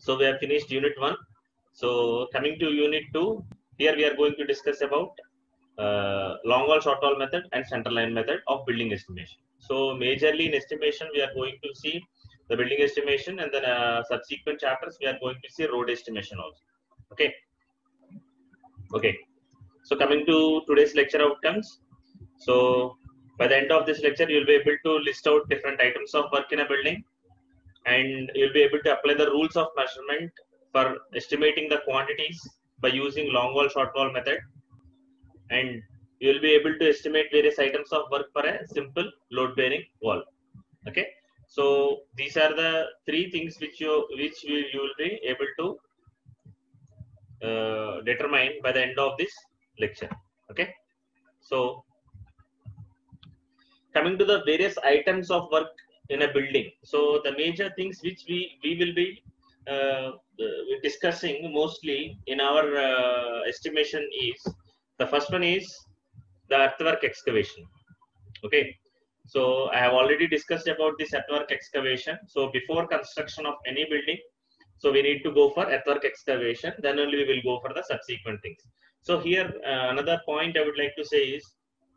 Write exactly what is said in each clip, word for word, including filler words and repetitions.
So we have finished unit one. So coming to unit two, here we are going to discuss about uh, long wall, short wall method and center line method of building estimation. So majorly in estimation, we are going to see the building estimation, and then uh, subsequent chapters we are going to see road estimation also. Okay. Okay. So coming to today's lecture outcomes. So by the end of this lecture, you will be able to list out different items of work in a building, and you'll be able to apply the rules of measurement for estimating the quantities by using long wall, short wall method, and you will be able to estimate various items of work for a simple load bearing wall. Okay, so these are the three things which you which you, you will be able to uh, determine by the end of this lecture. Okay, so coming to the various items of work in a building, so the major things which we we will be uh, discussing mostly in our uh, estimation is, the first one is the earthwork excavation. Okay, so I have already discussed about this earthwork excavation. So before construction of any building, so we need to go for earthwork excavation, then only we will go for the subsequent things. So here uh, another point I would like to say is,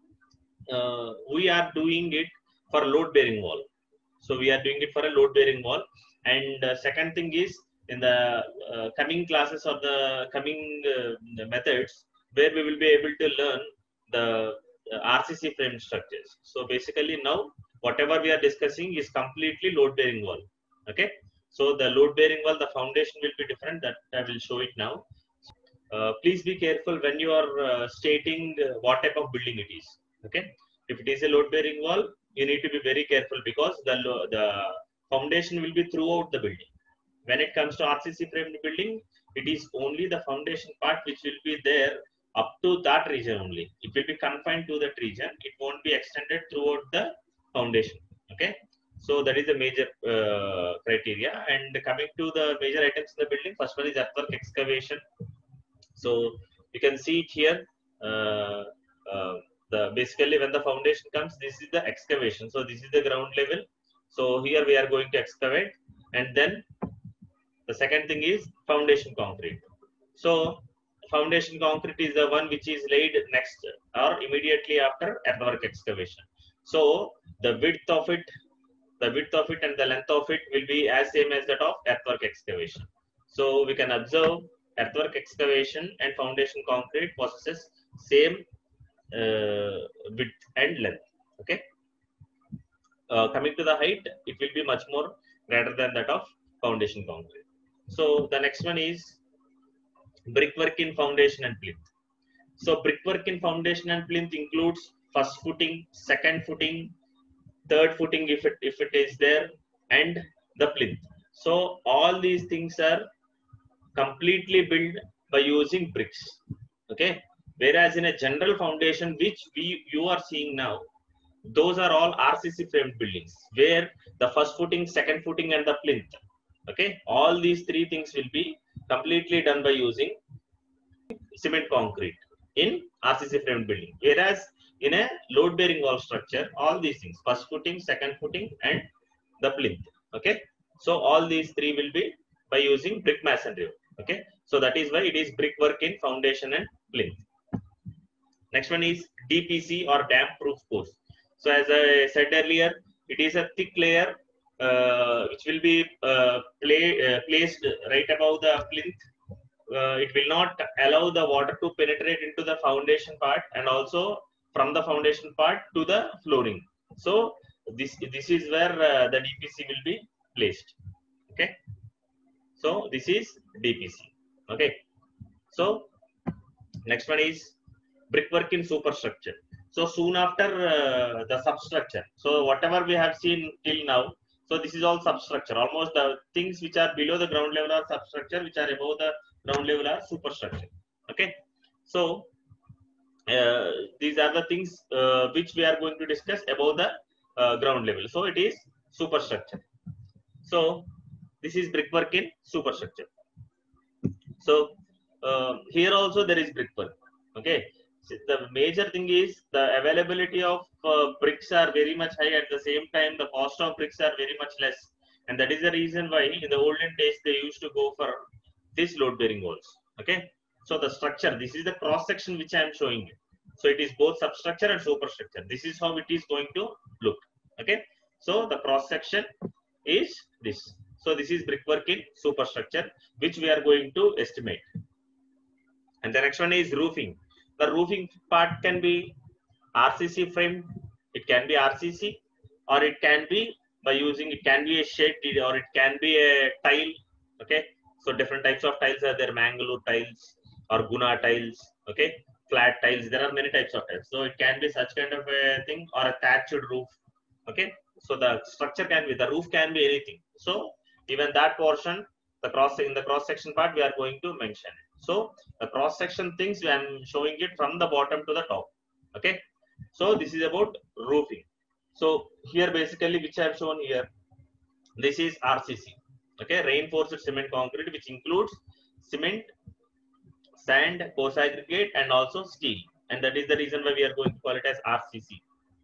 uh, we are doing it for load bearing wall. So we are doing it for a load bearing wall. And uh, second thing is, in the uh, coming classes or the coming uh, methods, where we will be able to learn the uh, R C C frame structures. So basically now whatever we are discussing is completely load bearing wall. Okay, so the load bearing wall, the foundation will be different, that I will show it now. Uh, please be careful when you are uh, stating uh, what type of building it is. Okay, if it is a load bearing wall, you need to be very careful, because the the foundation will be throughout the building. When it comes to R C C framed building, it is only the foundation part which will be there up to that region only. It will be confined to that region. It won't be extended throughout the foundation. Okay, so that is the major uh, criteria. And coming to the major items in the building, first one is earthwork excavation. So you can see it here. Uh, uh, the basically when the foundation comes, this is the excavation. So this is the ground level. So here we are going to excavate, and then the second thing is foundation concrete. So foundation concrete is the one which is laid next or immediately after earthwork excavation. So the width of it, the width of it and the length of it will be as same as that of earthwork excavation. So we can observe earthwork excavation and foundation concrete possesses same uh, width and length. Okay. Uh, coming to the height, it will be much more greater than that of foundation concrete. So the next one is brickwork in foundation and plinth. So brickwork in foundation and plinth includes first footing, second footing, third footing if it if it is there, and the plinth. So all these things are completely built by using bricks. Okay, whereas in a general foundation which we you are seeing now, those are all R C C framed buildings, where the first footing, second footing and the plinth, okay, all these three things will be completely done by using cement concrete in R C C framed building. Whereas in a load bearing wall structure, all these things, first footing, second footing and the plinth, okay, so all these three will be by using brick masonry. Okay, so that is why it is brickwork in foundation and plinth. Next one is D P C or damp proof course. So as I said earlier, it is a thick layer uh, which will be uh, play, uh, placed right above the plinth. Uh, it will not allow the water to penetrate into the foundation part, and also from the foundation part to the flooring. So this this is where uh, the D P C will be placed. Okay, so this is D P C. Okay, so next one is brickwork in superstructure. So soon after uh, the substructure, so whatever we have seen till now, so this is all substructure. Almost the things which are below the ground level are substructure, which are above the ground level are superstructure. Okay, so uh, these are the things uh, which we are going to discuss above the uh, ground level. So it is superstructure. So this is brickwork in superstructure. So uh, here also there is brickwork. Okay, so the major thing is the availability of uh, bricks are very much high. At the same time, the cost of bricks are very much less. And that is the reason why in the olden days they used to go for this load bearing walls. Okay, so the structure, this is the cross section which I am showing you. So it is both substructure and superstructure. This is how it is going to look. Okay, so the cross section is this. So this is brickwork in superstructure, which we are going to estimate. And the next one is roofing. The roofing part can be R C C frame, it can be R C C, or it can be by using, it can be a shed, or it can be a tile. Okay, so different types of tiles are there, Mangalore tiles or Guna tiles. Okay, flat tiles, there are many types of tiles. So it can be such kind of a thing, or a thatched roof. Okay, so the structure can be, the roof can be anything. So even that portion, the cross, in the cross section part, we are going to mention it. So the cross section things, I am showing it from the bottom to the top. Okay, so this is about roofing. So here basically, which I have shown here, this is R C C. Okay, reinforced cement concrete, which includes cement, sand, coarse aggregate, and also steel. And that is the reason why we are going to call it as R C C.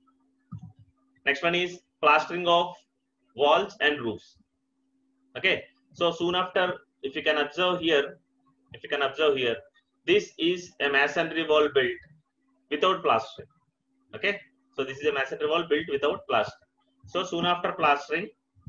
Next one is plastering of walls and roofs. Okay, so soon after, if you can observe here, if you can observe here, this is a masonry wall built without plastering. Okay, so this is a masonry wall built without plastering. So soon after plastering,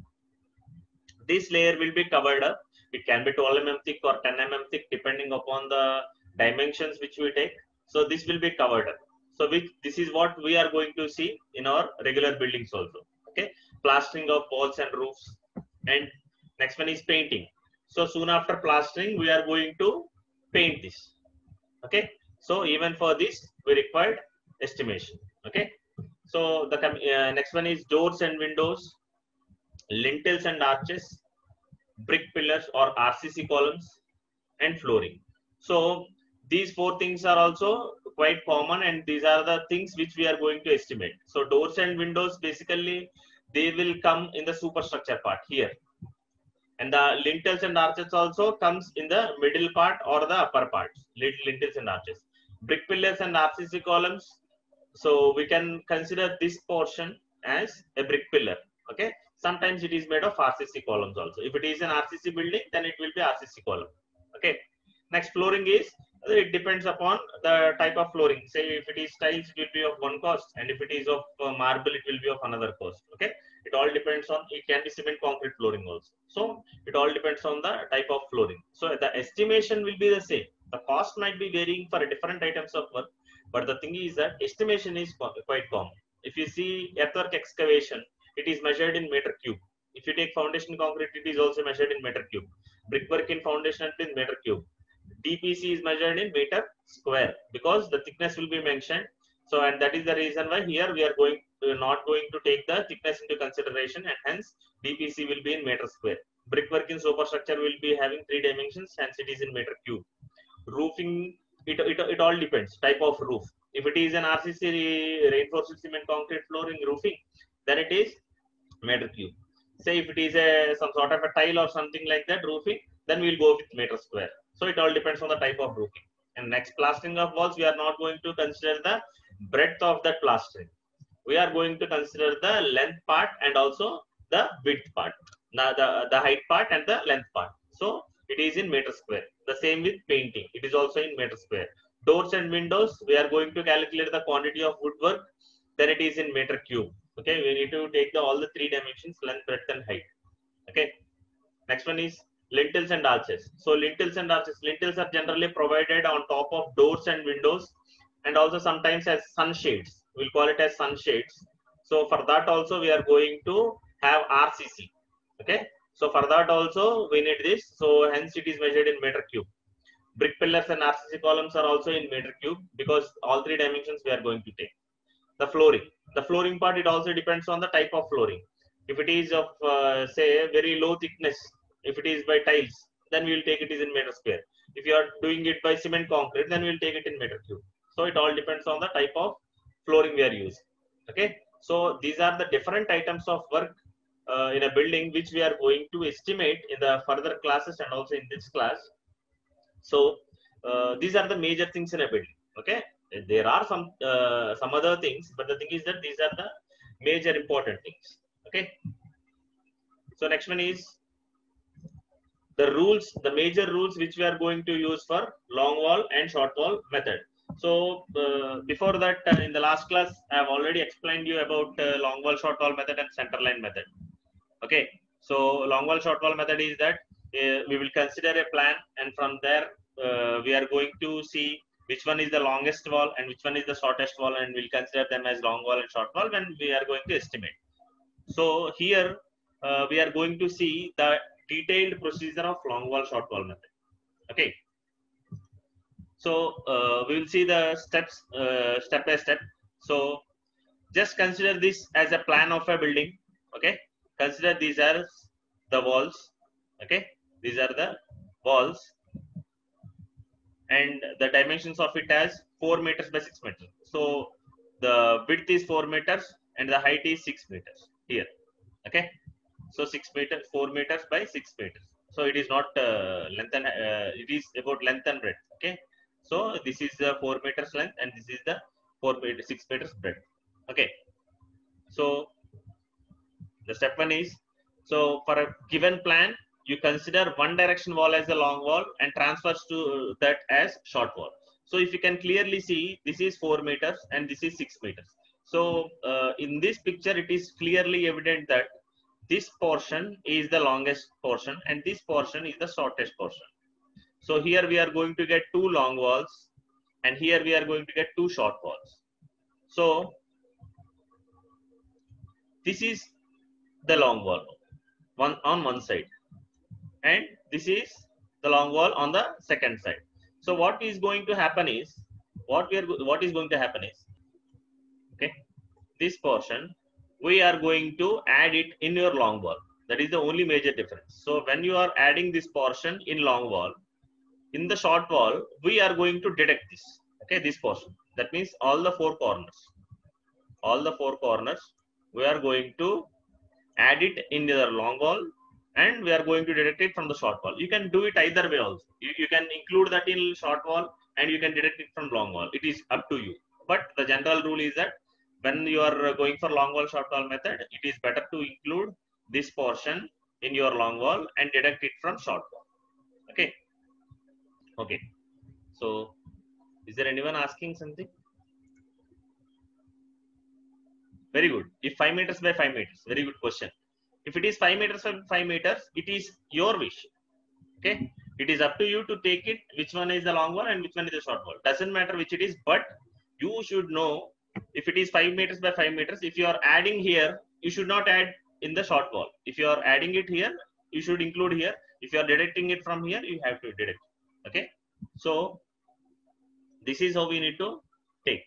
this layer will be covered up. It can be twelve millimeters thick or ten millimeters thick, depending upon the dimensions which we take. So this will be covered up. So which, this is what we are going to see in our regular buildings also. Okay, plastering of walls and roofs. And next one is painting. So soon after plastering, we are going to paint this. Okay, so even for this, we required estimation. Okay, so the uh, next one is doors and windows, lintels and arches, brick pillars or R C C columns, and flooring. So these four things are also quite common, and these are the things which we are going to estimate. So doors and windows, basically they will come in the superstructure part here, and the lintels and arches also comes in the middle part or the upper parts. Lintels and arches, brick pillars and R C C columns. So we can consider this portion as a brick pillar. Okay, sometimes it is made of R C C columns also. If it is an R C C building, then it will be R C C column. Okay, next flooring is, it depends upon the type of flooring. Say if it is tiles, it will be of one cost, and if it is of uh, marble, it will be of another cost. Okay, it all depends on, it can be cement concrete flooring also. So it all depends on the type of flooring. So the estimation will be the same. The cost might be varying for different items of work, but the thing is that estimation is quite common. If you see earthwork excavation, it is measured in meter cube. If you take foundation concrete, it is also measured in meter cube. Brickwork in foundation in meter cube. D P C is measured in meter square, because the thickness will be mentioned. So, and that is the reason why here we are going to, not going to take the thickness into consideration, and hence D P C will be in meter square. Brickwork in superstructure will be having three dimensions, hence it is in meter cube. Roofing, it, it, it all depends, type of roof. If it is an R C C reinforced cement concrete flooring roofing, then it is meter cube. Say if it is a some sort of a tile or something like that roofing, then we will go with meter square. So it all depends on the type of roofing. And next, plastering of walls, we are not going to consider the breadth of that plastering. We are going to consider the length part and also the width part, the, the, the height part and the length part. So it is in meter square. The same with painting, it is also in meter square. Doors and windows, we are going to calculate the quantity of woodwork, then it is in meter cube. Okay, we need to take the all the three dimensions, length, breadth and height. Okay, next one is lintels and arches. So lintels and arches, lintels are generally provided on top of doors and windows, and also sometimes as sunshades. We'll call it as sunshades. So for that also we are going to have R C C. Okay, so for that also we need this. So hence it is measured in meter cube. Brick pillars and R C C columns are also in meter cube, because all three dimensions we are going to take. The flooring, the flooring part, it also depends on the type of flooring. If it is of uh, say very low thickness, if it is by tiles, then we will take it is in meter square. If you are doing it by cement concrete, then we will take it in meter cube. So it all depends on the type of flooring we are using. Okay, so these are the different items of work uh, in a building which we are going to estimate in the further classes and also in this class. So uh, these are the major things in a building. Okay, there are some uh, some other things, but the thing is that these are the major important things. Okay, So next one is the rules, the major rules which we are going to use for long wall and short wall method. So uh, before that, uh, in the last class, I have already explained you about uh, long wall, short wall method and center line method. Okay, so long wall, short wall method is that uh, we will consider a plan, and from there uh, we are going to see which one is the longest wall and which one is the shortest wall, and we'll consider them as long wall and short wall when we are going to estimate. So here uh, we are going to see the detailed procedure of long wall, short wall method. Okay. So uh, we will see the steps uh, step by step. So just consider this as a plan of a building. Okay. Consider these are the walls. Okay. These are the walls, and the dimensions of it as four meters by six meters. So the width is four meters and the height is six meters here. Okay. So six meters, four meters by six meters. So it is not uh, length and uh, it is about length and breadth. Okay. So this is the four meters length and this is the four meter, six meters breadth. Okay. So the step one is, so for a given plan, you consider one direction wall as a long wall and transfers to that as short wall. So if you can clearly see, this is four meters and this is six meters. So uh, in this picture, it is clearly evident that this portion is the longest portion and this portion is the shortest portion. So here we are going to get two long walls and here we are going to get two short walls. So this is the long wall one on one side and this is the long wall on the second side. So what is going to happen is, what we are what is going to happen is, okay, this portion we are going to add it in your long wall. That is the only major difference. So when you are adding this portion in long wall, in the short wall, we are going to deduct this. Okay, this portion. That means all the four corners. All the four corners, we are going to add it in the long wall and we are going to deduct it from the short wall. You can do it either way also. You, you can include that in short wall and you can deduct it from long wall. It is up to you. But the general rule is that when you are going for long wall, short wall method, it is better to include this portion in your long wall and deduct it from short wall. Okay. Okay. So, is there anyone asking something? Very good. If five meters by five meters, very good question. If it is five meters by five meters, it is your wish. Okay. It is up to you to take it, which one is the long wall and which one is the short wall. Doesn't matter which it is, but you should know if it is five meters by five meters, if you are adding here, you should not add in the short wall. If you are adding it here, you should include here. If you are deducting it from here, you have to deduct. Okay. So this is how we need to take.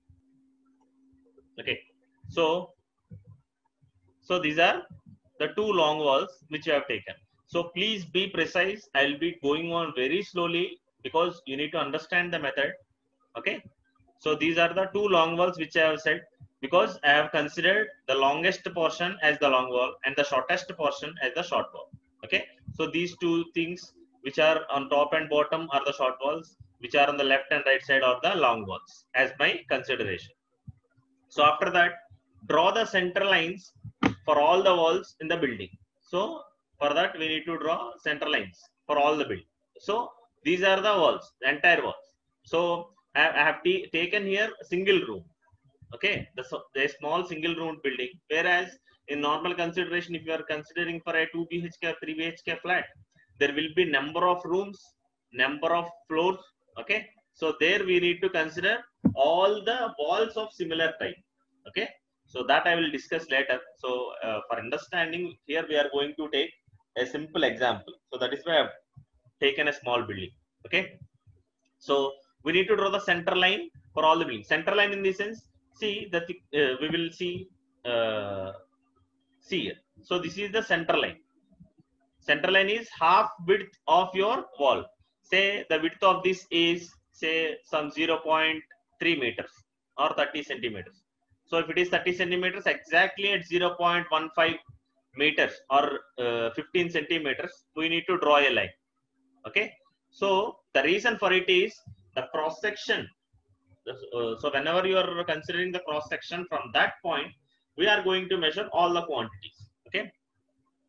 Okay. So, so these are the two long walls which you have taken. So please be precise. I will be going on very slowly because you need to understand the method. Okay. So these are the two long walls which I have said, because I have considered the longest portion as the long wall and the shortest portion as the short wall. Okay. So these two things which are on top and bottom are the short walls, which are on the left and right side are the long walls as my consideration. So after that, draw the center lines for all the walls in the building. So for that, we need to draw center lines for all the building. So these are the walls, the entire walls. So I have taken here single room. Okay, the, the small single room building. Whereas in normal consideration, if you are considering for a two B H K or three B H K flat, there will be number of rooms, number of floors. Okay, so there we need to consider all the walls of similar type. Okay, so that I will discuss later. So uh, for understanding, here we are going to take a simple example. So that is why I have taken a small building. Okay, so we need to draw the center line for all the buildings. Center line in this sense, see that uh, we will see uh, see here. So this is the center line. Center line is half width of your wall. Say the width of this is say some zero point three meters or thirty centimeters. So if it is thirty centimeters, exactly at zero point one five meters or uh, fifteen centimeters, we need to draw a line. Okay. So the reason for it is the cross section. Uh, so whenever you are considering the cross section from that point, we are going to measure all the quantities. Okay.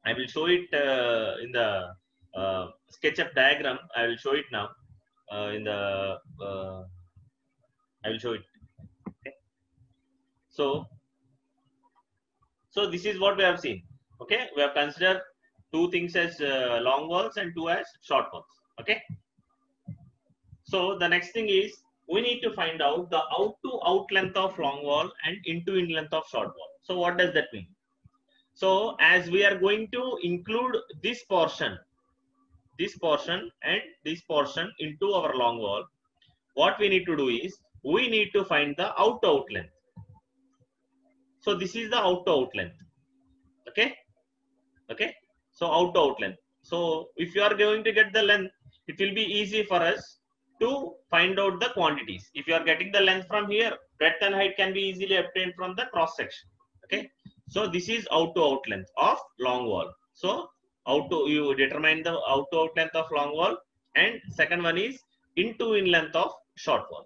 I will show it uh, in the uh, SketchUp diagram. I will show it now uh, in the uh, I will show it. Okay. So so this is what we have seen. Okay, we have considered two things as uh, long walls and two as short walls. Okay. So the next thing is we need to find out the out to out length of long wall and in to in length of short wall. So what does that mean? So as we are going to include this portion, this portion and this portion into our long wall, what we need to do is we need to find the out to out length. So this is the out to out length. Okay. Okay. So out to out length. So if you are going to get the length, it will be easy for us to find out the quantities. If you are getting the length from here, breadth and height can be easily obtained from the cross section. Okay. So this is out to out length of long wall. So out to you determine the out to out length of long wall, and second one is in to in length of short wall.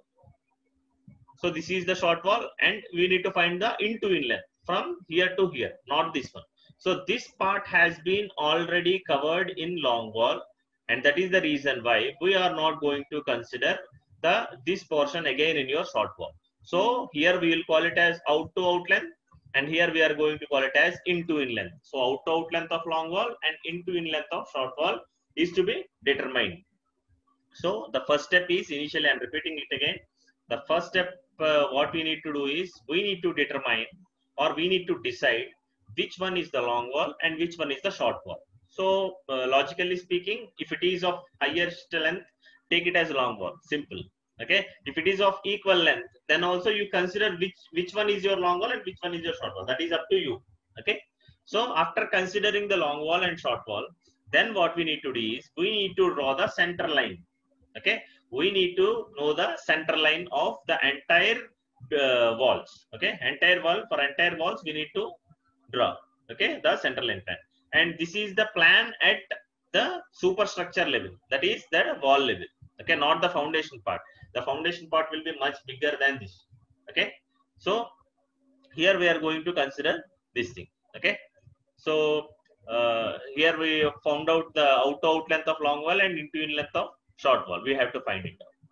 So this is the short wall, and we need to find the in to in length from here to here, not this one. So this part has been already covered in long wall, and that is the reason why we are not going to consider the this portion again in your short wall. So here we will call it as out to out length, and here we are going to call it as in to in length. So out to out length of long wall and in to in length of short wall is to be determined. So the first step is, initially I am repeating it again, the first step uh, what we need to do is we need to determine, or we need to decide which one is the long wall and which one is the short wall. So uh, logically speaking, if it is of highest length, take it as a long wall, simple. Okay. If it is of equal length, then also you consider which which one is your long wall and which one is your short wall. That is up to you. Okay. So after considering the long wall and short wall, then what we need to do is we need to draw the center line. Okay. We need to know the center line of the entire uh, walls. Okay. Entire wall, for entire walls we need to draw. Okay. The center line plan. And this is the plan at the superstructure level, that is the wall level. Okay. Not the foundation part. The foundation part will be much bigger than this. Okay. So here we are going to consider this thing. Okay. So uh, here we found out the out to out length of long wall and in to in length of short wall. We have to find it out.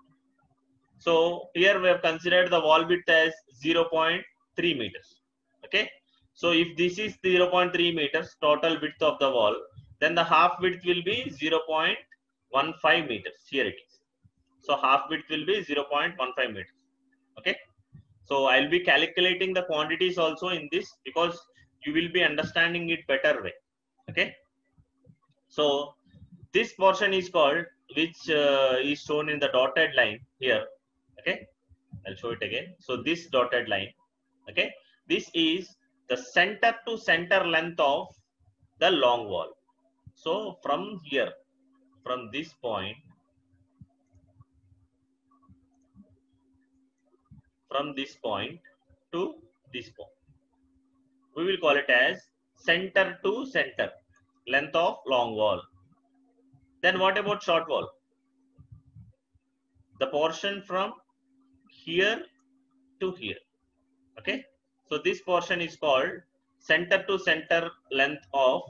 So here we have considered the wall width as zero point three meters. Okay. So if this is zero point three meters total width of the wall, then the half width will be zero point one five meters. Here it is. So half width will be zero point one five meters. Okay. So I'll be calculating the quantities also in this, because you will be understanding it better way. Okay. So this portion is called, which uh, is shown in the dotted line here. Okay. I'll show it again. So this dotted line. Okay. This is the center to center length of the long wall. So from here, from this point, from this point to this point, we will call it as center to center length of long wall. Then what about short wall? The portion from here to here. Okay. So this portion is called center to center length of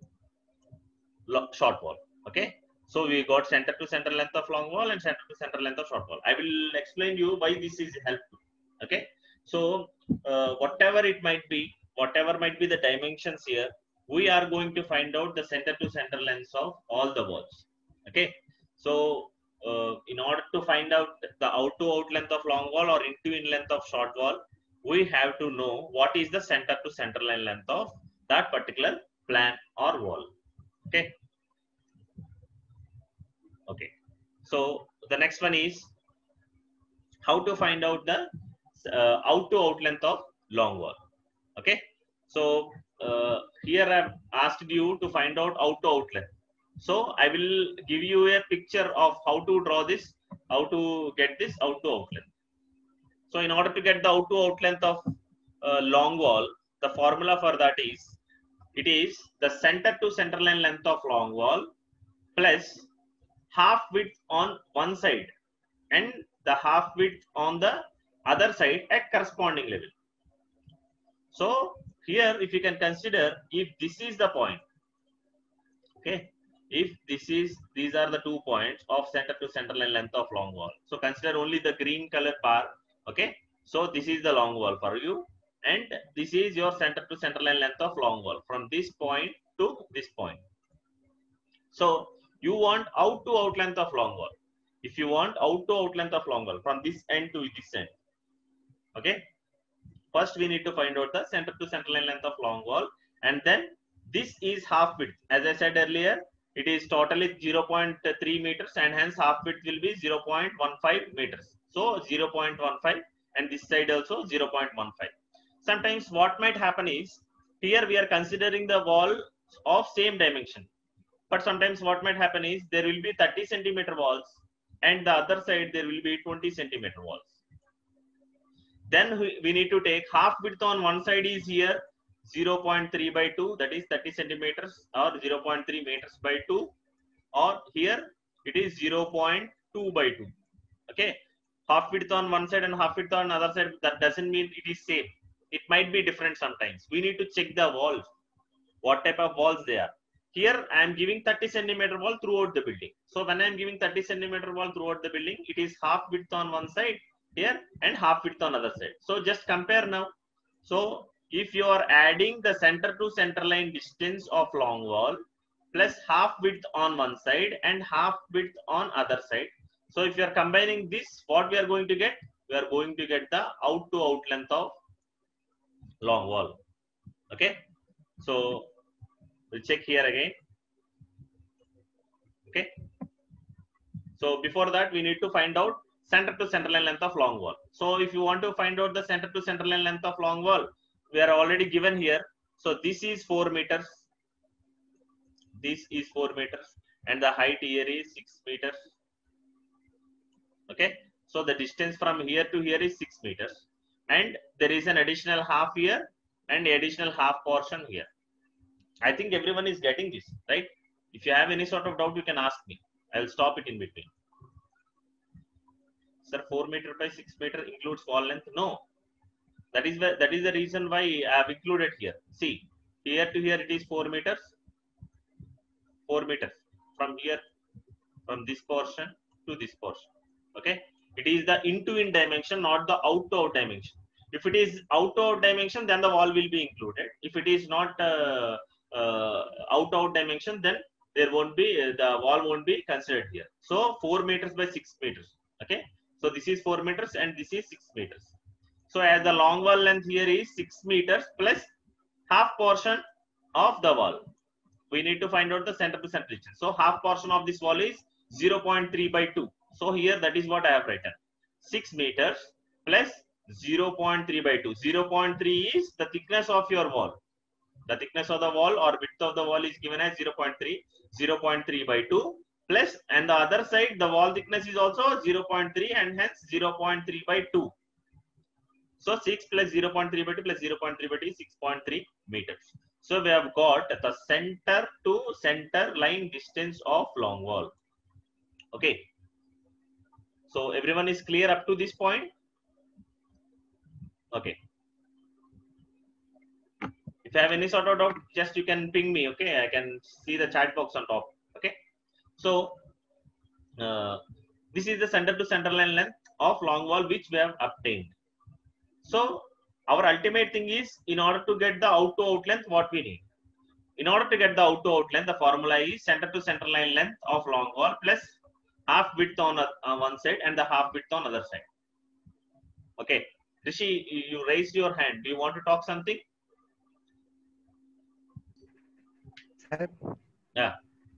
short wall. Okay. So we got center to center length of long wall and center to center length of short wall. I will explain you why this is helpful. Okay. So uh, whatever it might be, whatever might be the dimensions here, we are going to find out the center to center lengths of all the walls. Okay. So uh, in order to find out the out to out length of long wall or in to in length of short wall, we have to know what is the center to center line length of that particular plan or wall. Okay. Okay. So the next one is how to find out the uh, out to out length of long wall. Okay. So uh, here I have asked you to find out out to out length. So I will give you a picture of how to draw this, how to get this out to out length. So in order to get the out to out length of uh, long wall, the formula for that is, it is the center to center line length of long wall plus half width on one side and the half width on the other side at corresponding level. So here if you can consider, if this is the point, Okay, if this is, these are the two points of center to center line length of long wall. So consider only the green color bar. Okay, so this is the long wall for you, and this is your center to center line length of long wall from this point to this point. So you want out to out length of long wall. If you want out to out length of long wall from this end to this end, okay, first we need to find out the center to center line length of long wall, and then this is half width. As I said earlier, it is totally zero point three meters, and hence half width will be zero point one five meters. So zero point one five, and this side also zero point one five. Sometimes what might happen is, here we are considering the wall of same dimension, but sometimes what might happen is there will be thirty centimeter walls, and the other side there will be twenty centimeter walls. Then we need to take half width on one side is here zero point three by two, that is thirty centimeters, or zero point three meters by two, or here it is zero point two by two. Okay, half width on one side and half width on other side, that doesn't mean it is same. It might be different sometimes. We need to check the walls, what type of walls they are. Here I am giving thirty centimeter wall throughout the building. So when I am giving thirty centimeter wall throughout the building, it is half width on one side here and half width on other side. So just compare now. So if you are adding the center to center line distance of long wall plus half width on one side and half width on other side. So if you are combining this, what we are going to get? We are going to get the out to out length of long wall. Okay. So we'll check here again. Okay. So before that, we need to find out center to center line length of long wall. So if you want to find out the center to center line length of long wall, we are already given here. So this is four meters. This is four meters, and the height here is six meters. Okay. So the distance from here to here is six meters, and there is an additional half here and additional half portion here. I think everyone is getting this, right? If you have any sort of doubt, you can ask me. I will stop it in between. Sir, four meter by six meter includes wall length? No. That is the, that is the reason why I have included here. See, here to here it is four meters. four meters. From here, from this portion to this portion. Okay. It is the in to in dimension, not the out to out dimension. If it is out to out dimension, then the wall will be included. If it is not uh, uh, out to out dimension, then there won't be, uh, the wall won't be considered here. So four meters by six meters. Okay. So this is four meters and this is six meters. So as the long wall length here is six meters plus half portion of the wall. We need to find out the center to center distance. So half portion of this wall is zero point three by two. So here that is what I have written. six meters plus zero point three by two. zero point three is the thickness of your wall. The thickness of the wall or width of the wall is given as zero point three. zero point three by two plus, and the other side the wall thickness is also zero point three, and hence zero point three by two. So six plus zero point three by two plus zero point three by two is six point three meters. So we have got the center to center line distance of long wall. Okay. So everyone is clear up to this point? Okay. If you have any sort of doubt, just you can ping me. Okay. I can see the chat box on top. Okay. So uh, this is the center to center line length of long wall which we have obtained. So our ultimate thing is, in order to get the out to out length, what we need. In order to get the out to out length, the formula is center to center line length of long wall plus half width on uh, one side and the half width on other side. Okay. Rishi, you raised your hand. Do you want to talk something? Sir. Yeah.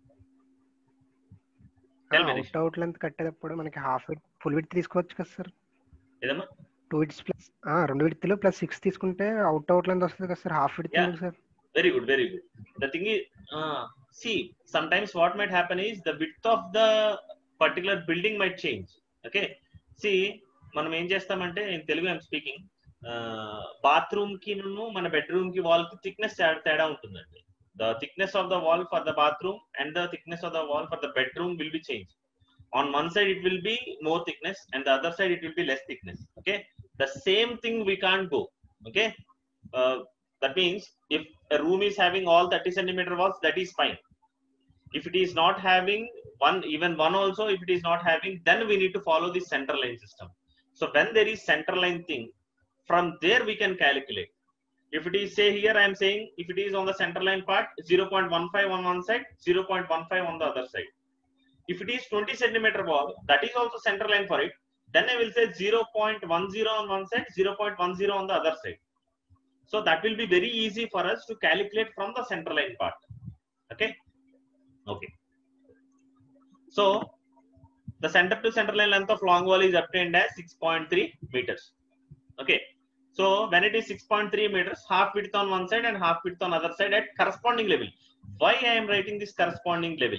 Tell me, Rishi. Out out length కట్టేటప్పుడు మనకి half width full width తీసుకోవచ్చు కదా sir? ఏదమ్మా? two widths plus ఆ రెండు width లో plus six తీసుకుంటే out out length వస్తుంది కదా సార్, half width ఎందుకు sir? Very good, very good. The thing is, uh, see, sometimes what might happen is the width of the particular building might change. Okay. See, మనం ఏం చేస్తామంటే, in Telugu I'm speaking, bathroom కి మన bedroom కి wall కి thickness తేడా ఉంటుందండి. The thickness of the wall for the bathroom and the thickness of the wall for the bedroom will be changed. On one side it will be more thickness and the other side it will be less thickness. Okay. The same thing we can't go. Okay. Uh, that means if a room is having all thirty centimeter walls, that is fine. If it is not having one, even one also, if it is not having, then we need to follow the center line system. So when there is center line thing, from there we can calculate. If it is, say here I am saying, if it is on the center line part, zero point one five on one side, zero point one five on the other side. If it is twenty centimeter wall, that is also center line for it. Then I will say zero point one zero on one side, zero point one zero on the other side. So that will be very easy for us to calculate from the center line part. Okay. Okay. So the center to center line length of long wall is obtained as six point three meters. Okay. So when it is six point three meters, half width on one side and half width on other side at corresponding level. Why I am writing this corresponding level?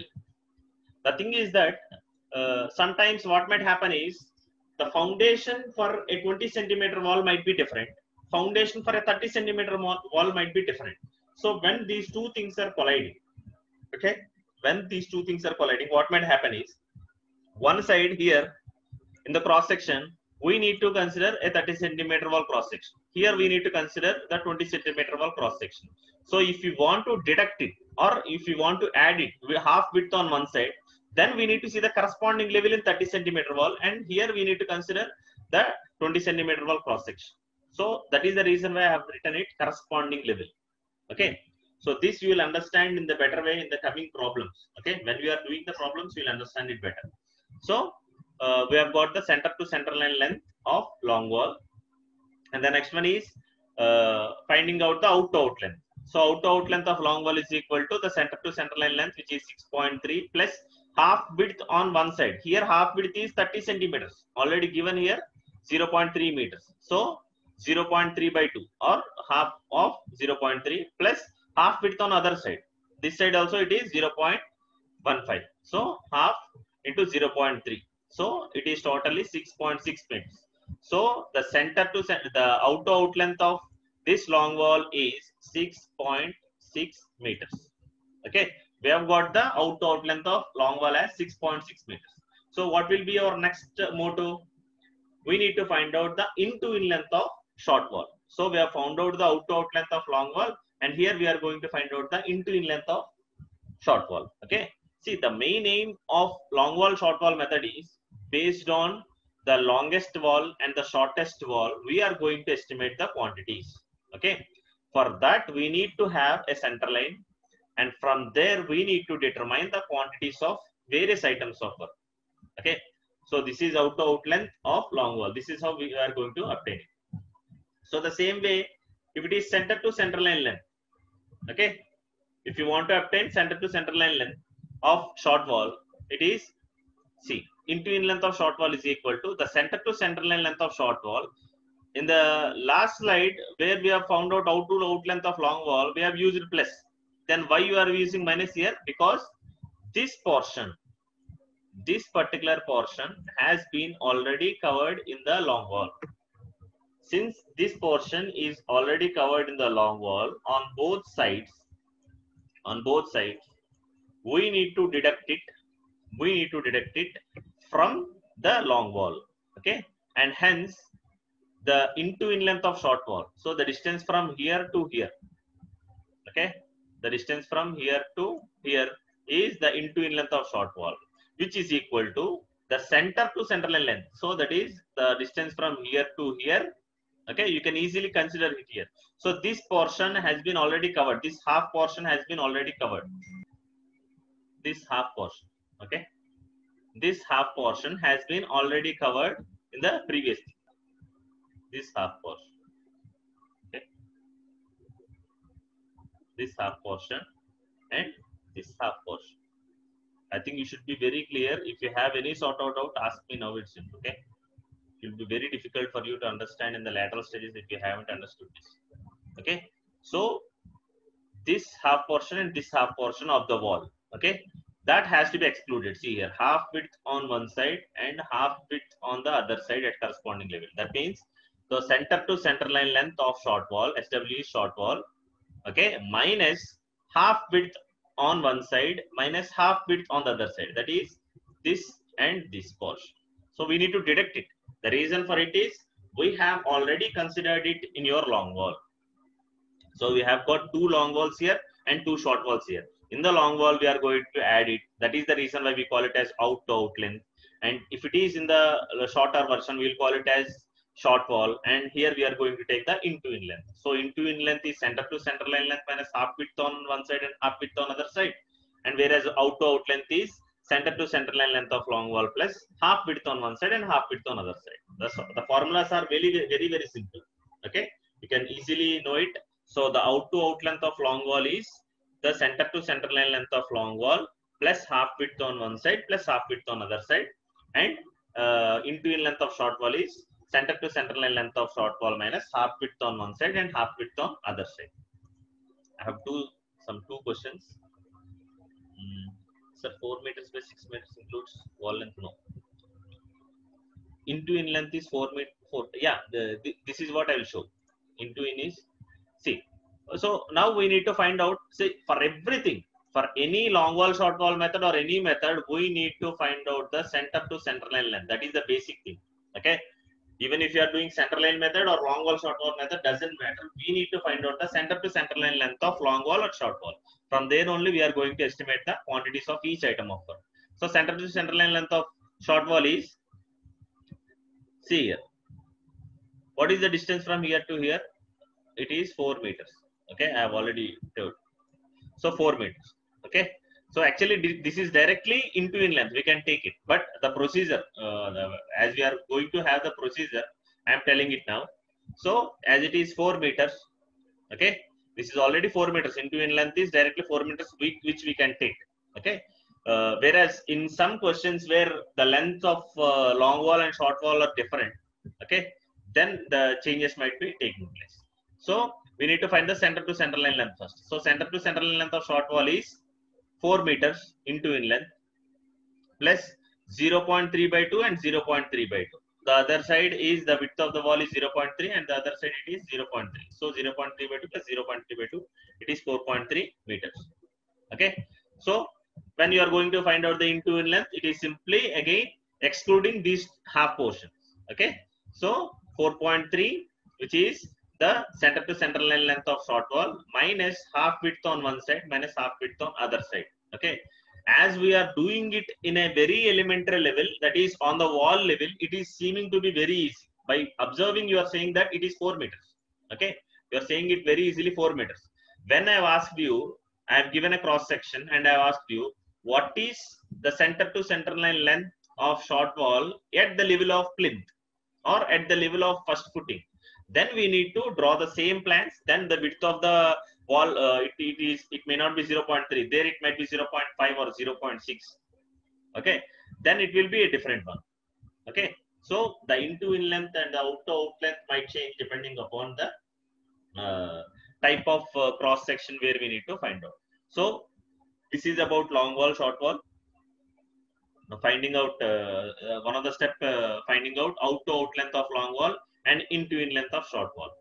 The thing is that uh, sometimes what might happen is the foundation for a twenty centimeter wall might be different. Foundation for a thirty centimeter wall might be different. So when these two things are colliding, okay, when these two things are colliding, what might happen is one side here in the cross section, we need to consider a thirty centimeter wall cross section. Here we need to consider the twenty centimeter wall cross section. So if you want to deduct it, or if you want to add it, we half width on one side, then we need to see the corresponding level in thirty centimeter wall, and here we need to consider the twenty centimeter wall cross section. So that is the reason why I have written it corresponding level. Okay. So this you will understand in the better way in the coming problems. Okay. When we are doing the problems, you will understand it better. So uh, we have got the center to center line length of long wall, and the next one is uh, finding out the out to out length. So out to out length of long wall is equal to the center to center line length, which is six point three plus half width on one side. Here half width is thirty centimeters, already given here zero point three meters. So zero point three by two, or half of zero point three plus half width on other side. This side also it is zero point one five. So half into zero point three. So it is totally six point six meters. So the center to center, the out to out length of this long wall is six point six meters. Okay. We have got the out to out length of long wall as six point six meters. So what will be our next motto? We need to find out the in to in length of short wall. So we have found out the out to out length of long wall, and here we are going to find out the in to in length of short wall. Okay. See, the main aim of long wall short wall method is based on the longest wall and the shortest wall. We are going to estimate the quantities. Okay. For that, we need to have a center line, and from there we need to determine the quantities of various items of work. Okay. So this is out to out length of long wall. This is how we are going to obtain it. So the same way, if it is center to center line length, okay, if you want to obtain center to center line length of short wall, it is, see, in to in length of short wall is equal to the center to center line length of short wall. In the last slide where we have found out out to out length of long wall, we have used plus. Then why you are using minus here? Because this portion, this particular portion has been already covered in the long wall. Since this portion is already covered in the long wall on both sides, on both sides, we need to deduct it. We need to deduct it from the long wall. Okay, and hence the in to in length of short wall. So the distance from here to here. Okay, the distance from here to here is the in to in length of short wall, which is equal to the center to center line length. So that is the distance from here to here. Okay, you can easily consider it here. So this portion has been already covered. This half portion has been already covered. This half portion. Okay, this half portion has been already covered in the previous thing. This half portion. Okay, this half portion and this half portion. I think you should be very clear. If you have any sort of doubt, ask me now itself. Okay, it will be very difficult for you to understand in the lateral stages if you haven't understood this. Okay, so this half portion and this half portion of the wall, okay, that has to be excluded. See here, half width on one side and half width on the other side at corresponding level. That means the center to center line length of short wall, S W is short wall, okay, minus half width on one side minus half width on the other side. That is this and this portion. So we need to deduct it. The reason for it is we have already considered it in your long wall. So we have got two long walls here and two short walls here. In the long wall, we are going to add it. That is the reason why we call it as out to out length. And if it is in the shorter version, we will call it as short wall. And here we are going to take the into in length. So into in length is center to center line length minus half width on one side and half width on other side. And whereas out to out length is center to center line length of long wall plus half width on one side and half width on other side. The, the formulas are very, very, very simple. Okay, you can easily know it. So the out to out length of long wall is the center to center line length of long wall plus half width on one side plus half width on other side, and uh, into in length of short wall is center to center line length of short wall minus half width on one side and half width on other side. I have two some two questions. Mm. So four meters by six meters includes wall length? No. Into in length is four meter. Four. Yeah, the, the, this is what I will show. Into in is see. So now we need to find out. See, for everything, for any long wall, short wall method or any method, we need to find out the center to center line length. That is the basic thing. Okay. Even if you are doing center line method or long wall, short wall method, doesn't matter. We need to find out the center to center line length of long wall or short wall. From there only we are going to estimate the quantities of each item of work. So center to center line length of short wall is, see here. What is the distance from here to here? It is four meters. Okay, I have already told. So four meters. Okay. So actually this is directly into in length. We can take it, but the procedure, uh, the, as we are going to have the procedure, I am telling it now. So as it is four meters, okay, this is already four meters. Into in length is directly four meters, which we can take. Okay. Uh, whereas in some questions where the length of uh, long wall and short wall are different, okay, then the changes might be taking place. So we need to find the center to center line length first. So center to center line length of short wall is four meters into in length plus zero point three by two and zero point three by two. The other side is the width of the wall is zero point three and the other side it is zero point three. So zero point three by two plus zero point three by two, it is four point three meters. Okay. So when you are going to find out the into in length, it is simply again excluding these half portions. Okay. So four point three, which is the center to center line length of short wall minus half width on one side minus half width on other side. Okay. As we are doing it in a very elementary level, that is on the wall level, it is seeming to be very easy. By observing, you are saying that it is four meters. Okay. You are saying it very easily four meters. When I have asked you, I have given a cross section and I have asked you, what is the center to center line length of short wall at the level of plinth or at the level of first footing? Then we need to draw the same plans. Then the width of the wall, uh, it, it is it may not be zero point three. There it might be zero point five or zero point six. Okay. Then it will be a different one. Okay. So the into in length and the out to out length might change depending upon the uh, type of uh, cross section where we need to find out. So this is about long wall, short wall. Now finding out uh, uh, one of the step uh, finding out out to out length of long wall and into in length of short wall.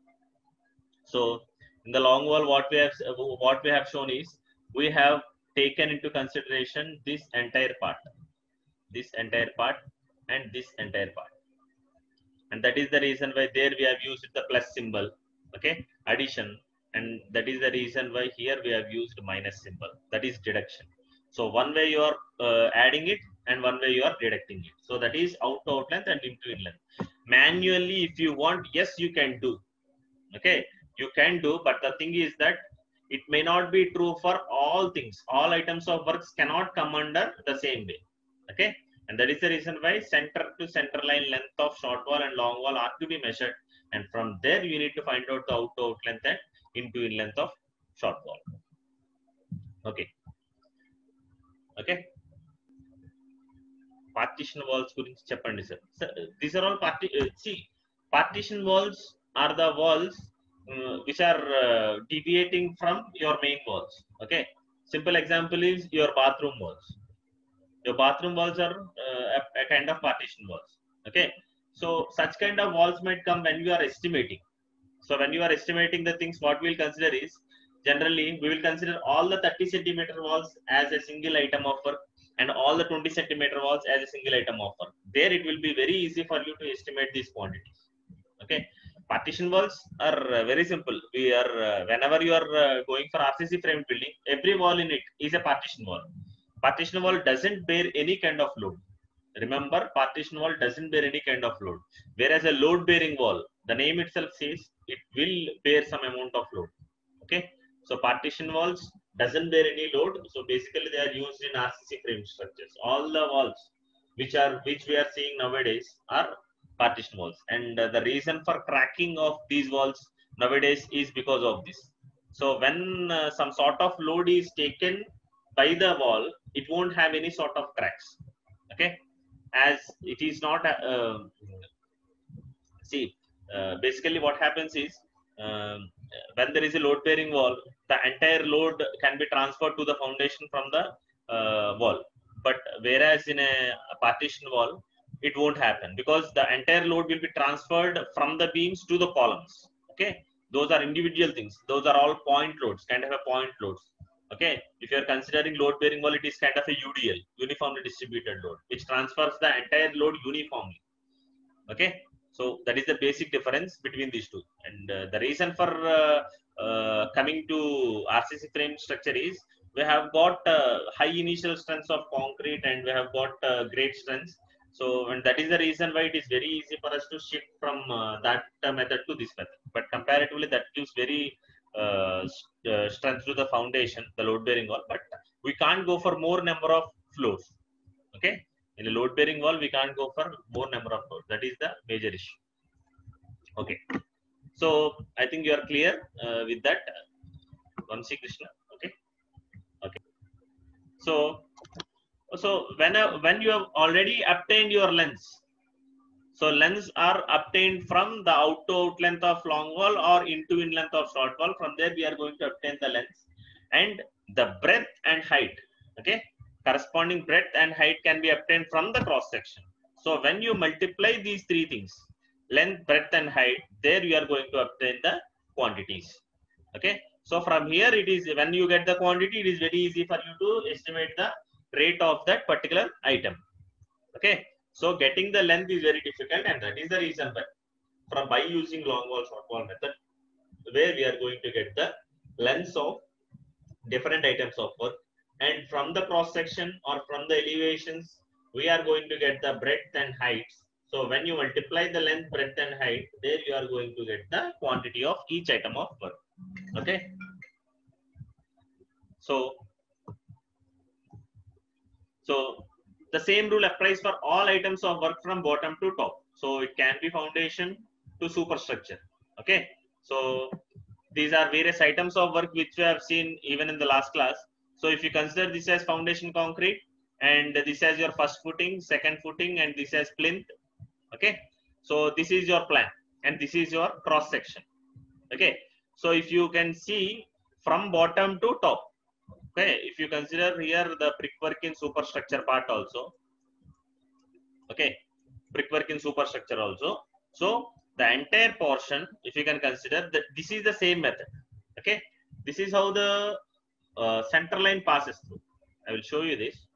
So in the long wall, what we have what we have shown is we have taken into consideration this entire part, this entire part, and this entire part, and that is the reason why there we have used the plus symbol. Okay, addition, and that is the reason why here we have used minus symbol. That is deduction. So one way you are uh, adding it, and one way you are deducting it. So that is out to out length and into in length. Manually, if you want, yes, you can do. Okay, you can do, but the thing is that it may not be true for all things. All items of works cannot come under the same way. Okay, and that is the reason why center to center line length of short wall and long wall are to be measured, and from there you need to find out the out to out length and into in length of short wall. Okay. Okay. Partition walls gurinchi cheppandi sir. Sir, these are all parti uh, see partition walls are the walls uh, which are uh, deviating from your main walls. Okay, simple example is your bathroom walls. Your bathroom walls are uh, a, a kind of partition walls. Okay, so such kind of walls might come when you are estimating. So when you are estimating the things, what we will consider is generally we will consider all the thirty centimeter walls as a single item of work and all the twenty centimeter walls as a single item of work. There it will be very easy for you to estimate these quantities. Okay, Partition walls are uh, very simple. We are uh, whenever you are uh, going for R C C frame building, every wall in it is a partition wall. Partition wall doesn't bear any kind of load. Remember, partition wall doesn't bear any kind of load. Whereas a load bearing wall, the name itself says it will bear some amount of load. Okay, so partition walls doesn't bear any load. So basically, they are used in R C C frame structures. All the walls which are which we are seeing nowadays are partition walls, and uh, the reason for cracking of these walls nowadays is because of this. So when uh, some sort of load is taken by the wall, it won't have any sort of cracks. Okay, as it is not a, uh, see uh, basically what happens is, um, when there is a load bearing wall, the entire load can be transferred to the foundation from the uh, wall. But whereas in a, a partition wall, it won't happen, because the entire load will be transferred from the beams to the columns. Okay, those are individual things. Those are all point loads, kind of a point loads. Okay, if you are considering load bearing wall, it is kind of a U D L, uniformly distributed load, which transfers the entire load uniformly. Okay, so that is the basic difference between these two. And uh, the reason for uh, uh, coming to R C C frame structure is, we have got uh, high initial strengths of concrete, and we have got uh, great strengths. So, and that is the reason why it is very easy for us to shift from uh, that uh, method to this method. But comparatively, that gives very uh, uh, strength to the foundation, the load bearing wall. But we can't go for more number of floors. Okay, in a load bearing wall, we can't go for more number of floors. That is the major issue. Okay, so I think you are clear uh, with that, Vamsi Krishna. Okay, okay. So, so when uh, when you have already obtained your lengths, so lengths are obtained from the out to out length of long wall or into in length of short wall. From there, we are going to obtain the lengths and the breadth and height. Okay, corresponding breadth and height can be obtained from the cross section. So when you multiply these three things, length, breadth, and height, there you are going to obtain the quantities. Okay, so from here, it is, when you get the quantity, it is very easy for you to estimate the rate of that particular item. Okay, so getting the length is very difficult, and that is the reason why, from by using long wall, short wall method, where we are going to get the lengths of different items of work, and from the cross section or from the elevations, we are going to get the breadth and heights. So when you multiply the length, breadth, and height, there you are going to get the quantity of each item of work. Okay, so so the same rule applies for all items of work from bottom to top. So it can be foundation to superstructure. Okay, so these are various items of work which we have seen even in the last class. So if you consider this as foundation concrete, and this as your first footing, second footing, and this as plinth. Okay, so this is your plan, and this is your cross section. Okay, so if you can see from bottom to top, okay, if you consider here the brickwork in superstructure part also, okay, brickwork in superstructure also. So the entire portion, if you can consider that this is the same method. Okay, this is how the uh, center line passes through. I will show you this.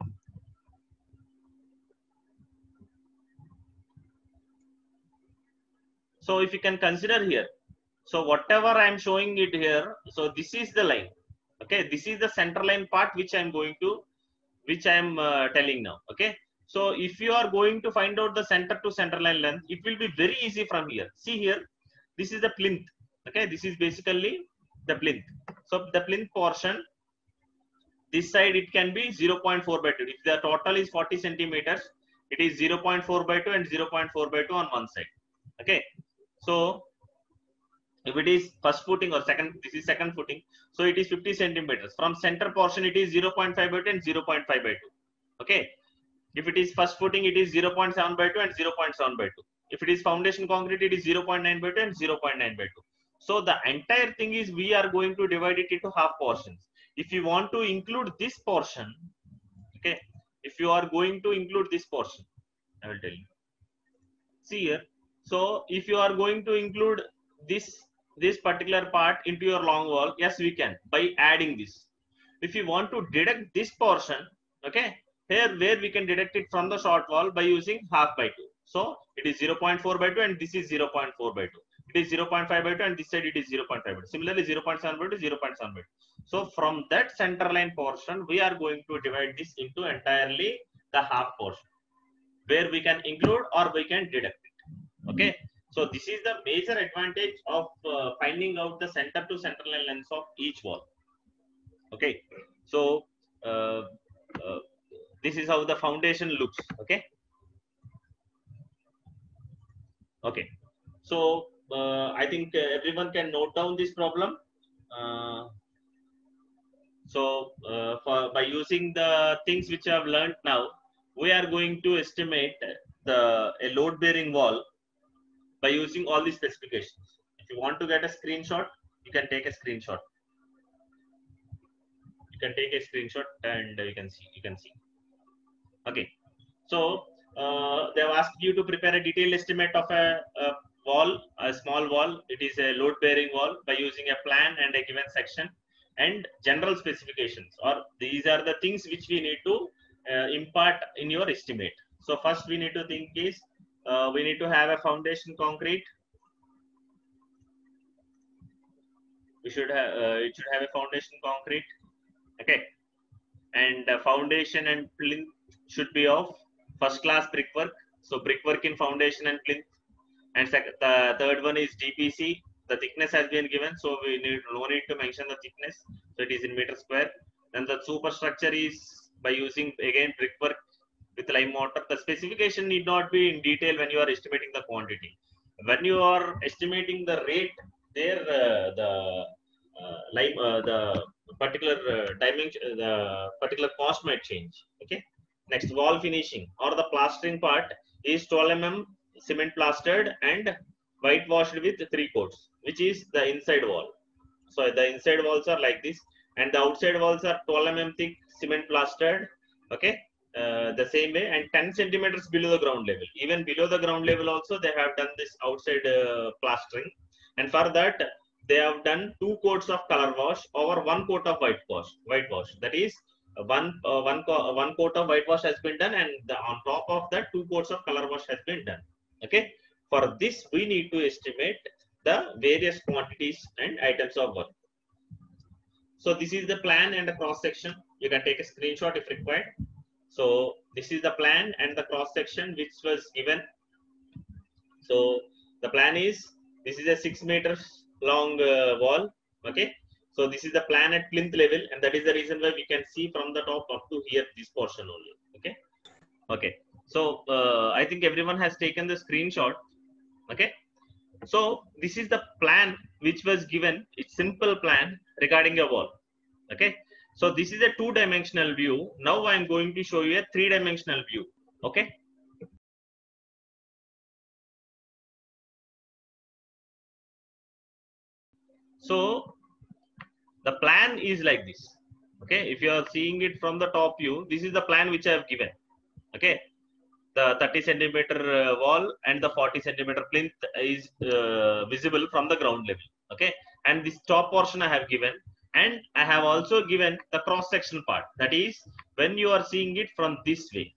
So if you can consider here, so whatever I am showing it here, so this is the line. Okay, this is the center line part which I am going to, which I am uh, telling now. Okay, so if you are going to find out the center to center line length, it will be very easy from here. See here, this is the plinth. Okay, this is basically the plinth. So the plinth portion, this side it can be zero point four by two. If the total is forty centimeters, it is zero point four by two and zero point four by two on one side. Okay, so if it is first footing or second, this is second footing, so it is fifty centimeters. From center portion, it is zero point five by two and zero point five by two. Okay, if it is first footing, it is zero point seven by two and zero point seven by two. If it is foundation concrete, it is zero point nine by two and zero point nine by two. So the entire thing is, we are going to divide it into half portions. If you want to include this portion, okay, if you are going to include this portion, I will tell you. See here, so if you are going to include this this particular part into your long wall, yes, we can by adding this. If you want to deduct this portion, okay, here where we can deduct it from the short wall by using half by two. So it is zero point four by two and this is zero point four by two. it is zero point five by two, and this side it is zero point five by two. Similarly, zero point seven by two, zero point seven by two. So from that center line portion, we are going to divide this into entirely the half portion, where we can include or we can deduct it. Okay. So this is the major advantage of uh, finding out the center to center line lengths of each wall. Okay. So uh, uh, this is how the foundation looks. Okay. Okay. So uh, I think uh, everyone can note down this problem. Uh, so uh, for, by using the things which I have learned now, we are going to estimate the a load bearing wall by using all these specifications. If you want to get a screenshot, you can take a screenshot. You can take a screenshot and you can see. You can see. Okay. So uh, they have asked you to prepare a detailed estimate of a, a wall, a small wall. It is a load bearing wall by using a plan and a given section and general specifications. Or these are the things which we need to uh, impart in your estimate. So first we need to think is uh, we need to have a foundation concrete. We should have uh, it should have a foundation concrete. Okay, and uh, foundation and plinth should be of first class brickwork. So brickwork in foundation and plinth. And second, the third one is D P C. The thickness has been given, so we need no need to mention the thickness. So it is in meter square. Then the superstructure is by using again brickwork with lime mortar. The specification need not be in detail when you are estimating the quantity. When you are estimating the rate, there uh, the uh, lime uh, the particular uh, dimension, the particular cost might change. Okay. Next, wall finishing or the plastering part is twelve millimeter cement plastered and whitewashed with three coats, which is the inside wall. So the inside walls are like this, and the outside walls are twelve millimeter thick cement plastered. Okay, uh, the same way, and ten centimeters below the ground level. Even below the ground level also they have done this outside uh, plastering, and for that they have done two coats of color wash over one coat of whitewash. Whitewash that is uh, one uh, one co one coat of whitewash has been done, and the, on top of that two coats of color wash has been done. Okay. For this, we need to estimate the various quantities and items of work. So this is the plan and the cross section. You can take a screenshot if required. So this is the plan and the cross section which was given. So the plan is, this is a six meters long uh, wall. Okay. So this is the plan at plinth level, and that is the reason why we can see from the top up to here this portion only. Okay. Okay. So uh, I think everyone has taken the screenshot. Okay, so this is the plan which was given. It's simple plan regarding a wall. Okay, so this is a two-dimensional view. Now I am going to show you a three-dimensional view. Okay. So the plan is like this. Okay, if you are seeing it from the top view, this is the plan which I have given. Okay. The thirty centimeter uh, wall and the forty centimeter plinth is uh, visible from the ground level. Okay, and this top portion I have given, and I have also given the cross section part. That is when you are seeing it from this way.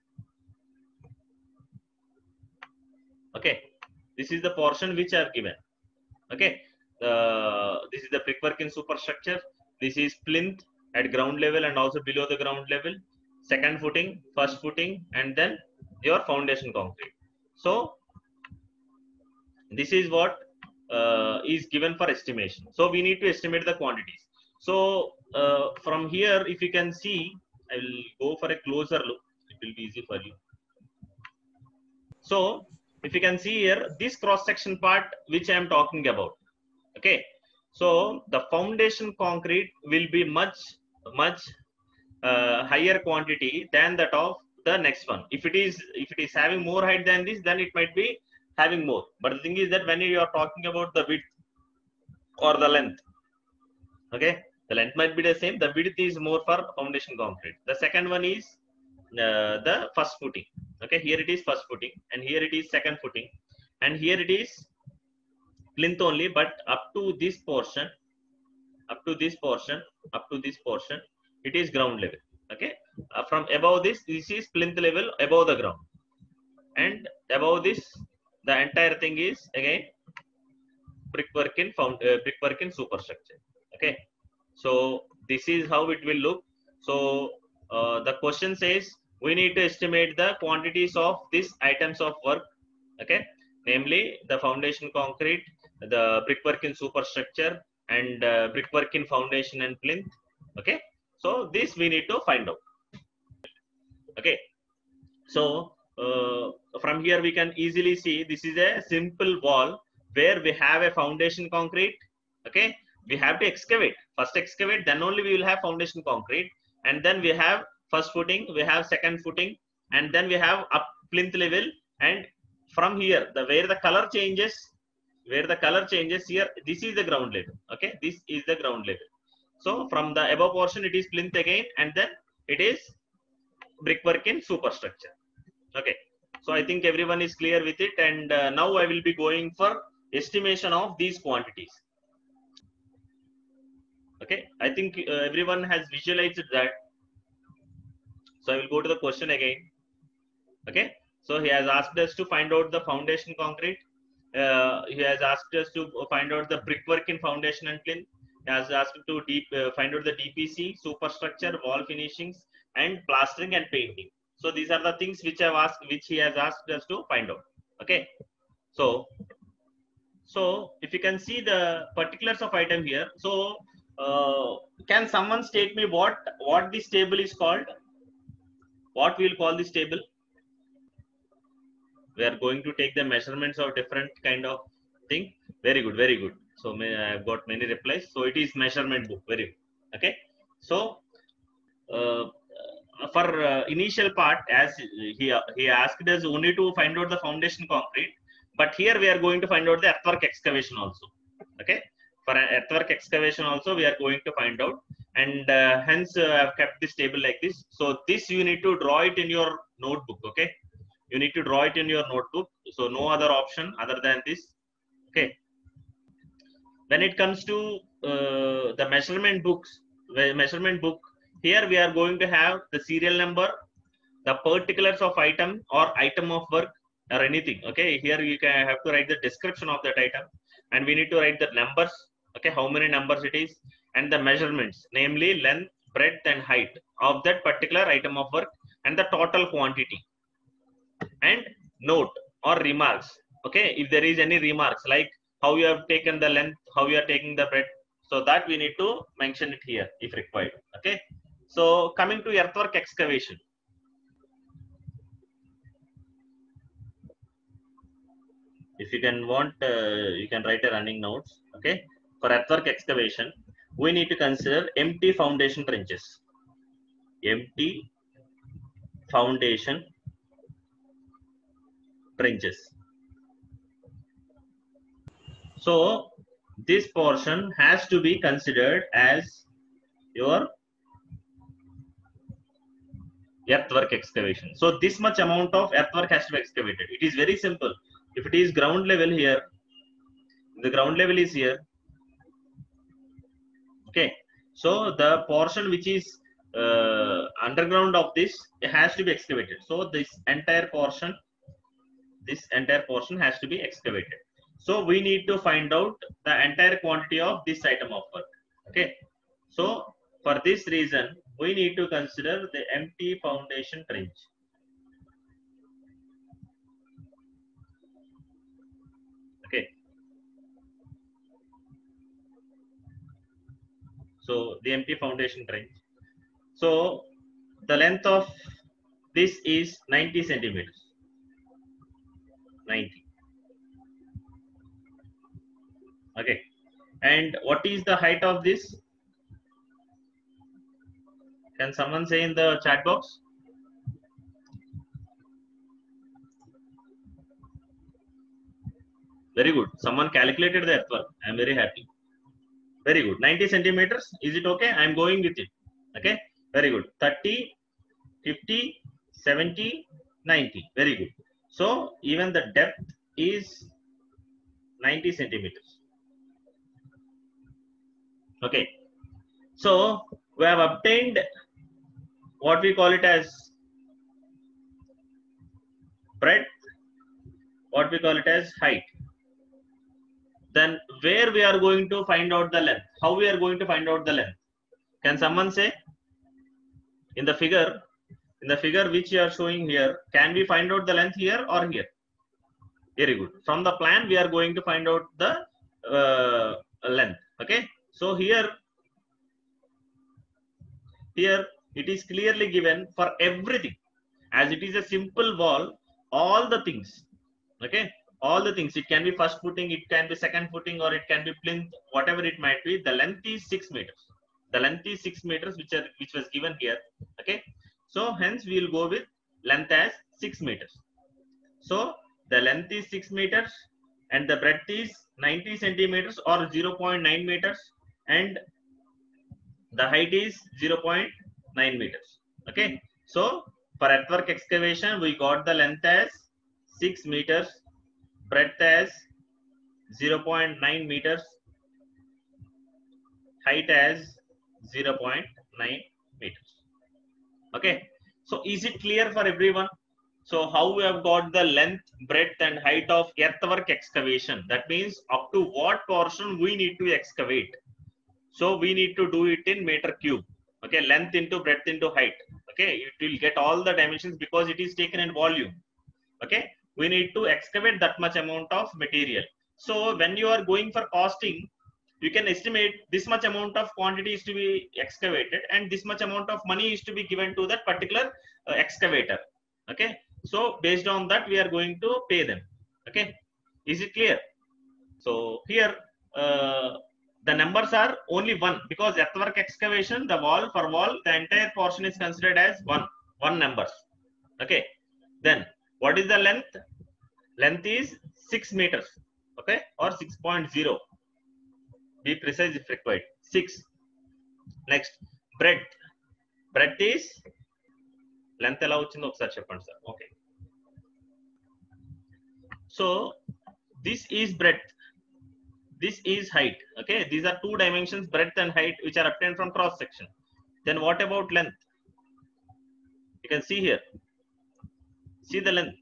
Okay, this is the portion which I have given. Okay, uh, this is the brickwork in superstructure. This is plinth at ground level and also below the ground level. Second footing, first footing, and then your foundation concrete. So this is what uh, is given for estimation. So we need to estimate the quantities. So uh, from here, if you can see, I will go for a closer look. It will be easy for you. So if you can see here, this cross section part which I am talking about. Okay. So the foundation concrete will be much, much uh, higher quantity than that of the next one. If it is if it is having more height than this, then it might be having more. But the thing is that when you are talking about the width or the length, okay, the length might be the same. The width is more for foundation concrete. The second one is uh, the first footing. Okay, here it is first footing, and here it is second footing, and here it is plinth only. But up to this portion, up to this portion, up to this portion, it is ground level. Okay, uh, from above this, this is plinth level above the ground, and above this, the entire thing is again brickwork in found uh, brickwork in superstructure. Okay, so this is how it will look. So uh, the question says we need to estimate the quantities of these items of work. Okay, namely the foundation concrete, the brickwork in superstructure, and uh, brickwork in foundation and plinth. Okay, so this we need to find out. Okay, so uh, from here we can easily see this is a simple wall where we have a foundation concrete. Okay, we have to excavate, first excavate, then only we will have foundation concrete, and then we have first footing, we have second footing, and then we have up plinth level. And from here, the where the color changes, where the color changes here, this is the ground level. Okay, this is the ground level. So from the above portion it is plinth again, and then it is brickwork in superstructure. Okay, so I think everyone is clear with it, and uh, now I will be going for estimation of these quantities. Okay, I think uh, everyone has visualized that. So I will go to the question again. Okay, so he has asked us to find out the foundation concrete. Uh, he has asked us to find out the brickwork in foundation and plinth. He has asked to deep, uh, find out the D P C, superstructure, wall finishings, and plastering and painting. So these are the things which I have asked, which he has asked us to find out. Okay, so so if you can see the particulars of item here, so uh, can someone state me what what this table is called? What we will call this table? We are going to take the measurements of different kind of thing. Very good, very good. So may, I have got many replies. So it is measurement book. Very good. Okay. So uh, for uh, initial part, as he he asked us only to find out the foundation concrete, but here we are going to find out the earthwork excavation also. Okay. For an earthwork excavation also we are going to find out, and uh, hence uh, I have kept this table like this. So this you need to draw it in your notebook. Okay. You need to draw it in your notebook. So no other option other than this. Okay. When it comes to uh, the measurement books, measurement book, here we are going to have the serial number, the particulars of item or item of work or anything. Okay. Here you can have to write the description of that item, and we need to write the numbers. Okay. How many numbers it is, and the measurements, namely length, breadth, and height of that particular item of work, and the total quantity. And note or remarks. Okay, if there is any remarks like how you have taken the length, how you are taking the breadth, so that we need to mention it here if required. Okay, so coming to earthwork excavation. If you can want, uh, you can write a running notes. Okay, for earthwork excavation, we need to consider empty foundation trenches. Empty foundation trenches. So this portion has to be considered as your earthwork excavation. So this much amount of earthwork has to be excavated. It is very simple. If it is ground level here, the ground level is here. Okay, so the portion which is uh, underground of this, it has to be excavated. So this entire portion, this entire portion has to be excavated. So we need to find out the entire quantity of this item of work. Okay, so for this reason we need to consider the empty foundation trench. Okay, so the empty foundation trench. So the length of this is ninety centimeters. ninety. Okay, and what is the height of this? Can someone say in the chat box? Very good. Someone calculated the earthwork. I am very happy. Very good. ninety centimeters. Is it okay? I am going with it. Okay. Very good. thirty, fifty, seventy, ninety. Very good. So even the depth is ninety centimeters. Okay. So we have obtained what we call it as breadth, what we call it as height. then where we are going to find out the length? How we are going to find out the length? Can someone say? In the figure, in the figure which you are showing here, can we find out the length here or here? Very good. From the plan, we are going to find out the uh, length. Okay. So here, here it is clearly given for everything. As it is a simple wall, all the things. Okay. All the things. It can be first footing, it can be second footing, or it can be plinth, whatever it might be. The length is six meters. The length is six meters, which are which was given here. Okay. So hence we will go with length as six meters. So the length is six meters and the breadth is ninety centimeters or zero point nine meters, and the height is zero point nine meters. Okay. So for earthwork excavation, we got the length as six meters, breadth as zero point nine meters, height as zero point nine meters. Okay. So is it clear for everyone? So how we have got the length, breadth and height of earthwork excavation? That means up to what portion we need to excavate. So we need to do it in meter cube. Okay, length into breadth into height. Okay, it will get all the dimensions because it is taken in volume. Okay, we need to excavate that much amount of material. So when you are going for costing, you can estimate this much amount of quantity is to be excavated and this much amount of money is to be given to that particular uh, excavator. Okay, so based on that we are going to pay them. Okay, is it clear? So here uh, the numbers are only one, because earthwork excavation, the wall for wall, the entire portion is considered as one one numbers. Okay, then what is the length? Length is six meters. Okay, or six point zero. Be precise if required. Six. Next, breadth. Breadth is length ela vachindo okasari cheppandi sir. Okay. So this is breadth. This is height. Okay, these are two dimensions, breadth and height, which are obtained from cross section. Then what about length? You can see here. See the length.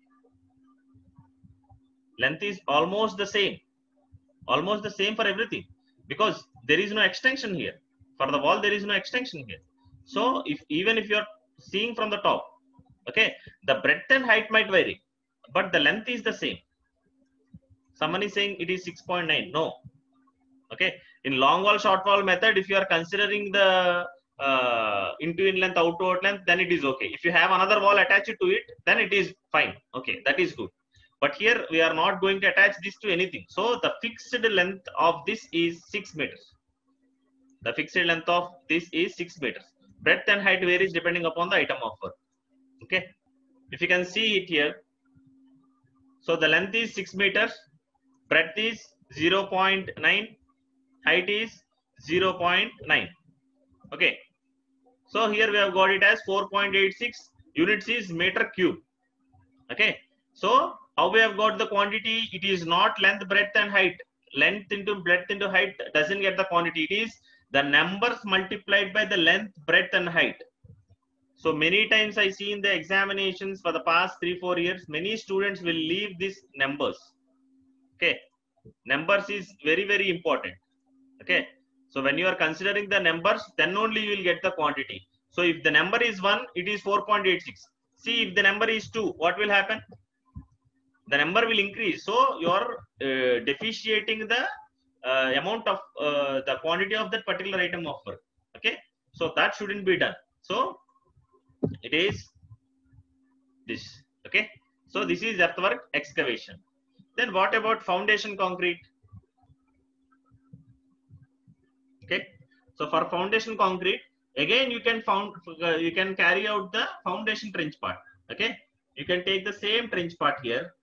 Length is almost the same. Almost the same for everything, because there is no extension here. For the wall, there is no extension here. So if even if you are seeing from the top, okay, the breadth and height might vary, but the length is the same. Someone is saying it is six point nine. No. Okay. In long wall, short wall method, if you are considering the uh, into in length, out to out length, then it is okay. If you have another wall attached to it, then it is fine. Okay, that is good. But here we are not going to attach this to anything. So the fixed length of this is six meters. The fixed length of this is six meters. Breadth and height varies depending upon the item of work. Okay. If you can see it here. So the length is six meters. Breadth is zero point nine. Height is zero point nine. Okay. So here we have got it as four point eight six. Units is meter cube. Okay. So how we have got the quantity? It is not length, breadth and height. Length into breadth into height doesn't get the quantity. It is the numbers multiplied by the length, breadth and height. So many times I see in the examinations for the past three, four years, many students will leave these numbers. Okay. Numbers is very, very important. Okay. So when you are considering the numbers, then only you will get the quantity. So if the number is one, it is four point eight six. See, if the number is two, what will happen? The number will increase. So you are uh, depreciating the uh, amount of uh, the quantity of that particular item of work. Okay. So that shouldn't be done. So it is this. Okay. So this is earthwork excavation. Then what about foundation concrete? Okay. So for foundation concrete, again you can found uh, you can carry out the foundation trench part. Okay. You can take the same trench part here.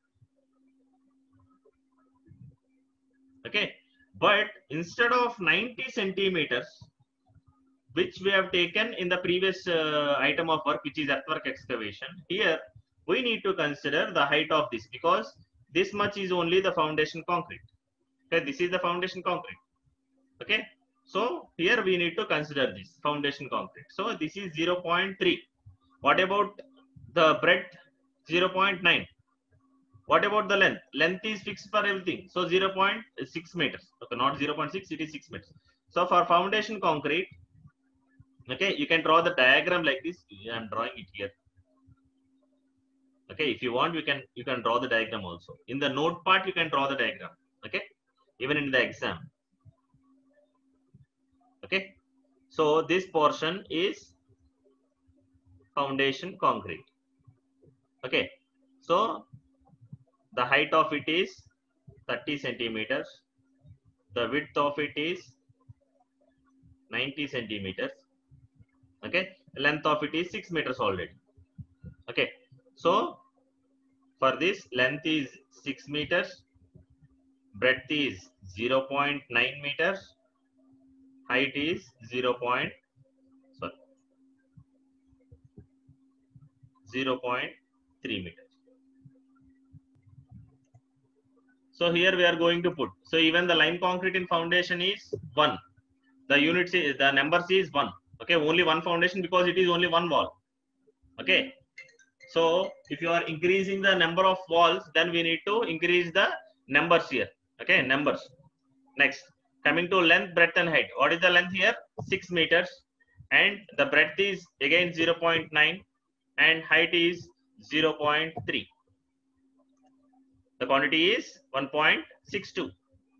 Okay, but instead of ninety centimeters, which we have taken in the previous uh, item of work, which is earthwork excavation, here we need to consider the height of this, because this much is only the foundation concrete. Okay, this is the foundation concrete. Okay, so here we need to consider this foundation concrete. So this is zero point three. What about the breadth? zero point nine. What about the length? Length is fixed for everything. So zero point six meters. Okay, not zero point six, it is six meters. So for foundation concrete, okay, you can draw the diagram like this. I am drawing it here. Okay, if you want, you can you can draw the diagram also. In the note part, you can draw the diagram. Okay, even in the exam. Okay, so this portion is foundation concrete. Okay, so the height of it is thirty centimeters. The width of it is ninety centimeters. Okay, the length of it is six meters already. Okay, so for this, length is six meters, breadth is zero point nine meters, height is zero. Sorry, zero point three meters. So here we are going to put. So even the lime concrete in foundation is one. The units is the numbers is one. Okay, only one foundation because it is only one wall. Okay. So if you are increasing the number of walls, then we need to increase the numbers here. Okay, numbers. Next, coming to length, breadth, and height. What is the length here? six meters, and the breadth is again zero point nine, and height is zero point three. The quantity is one point six two.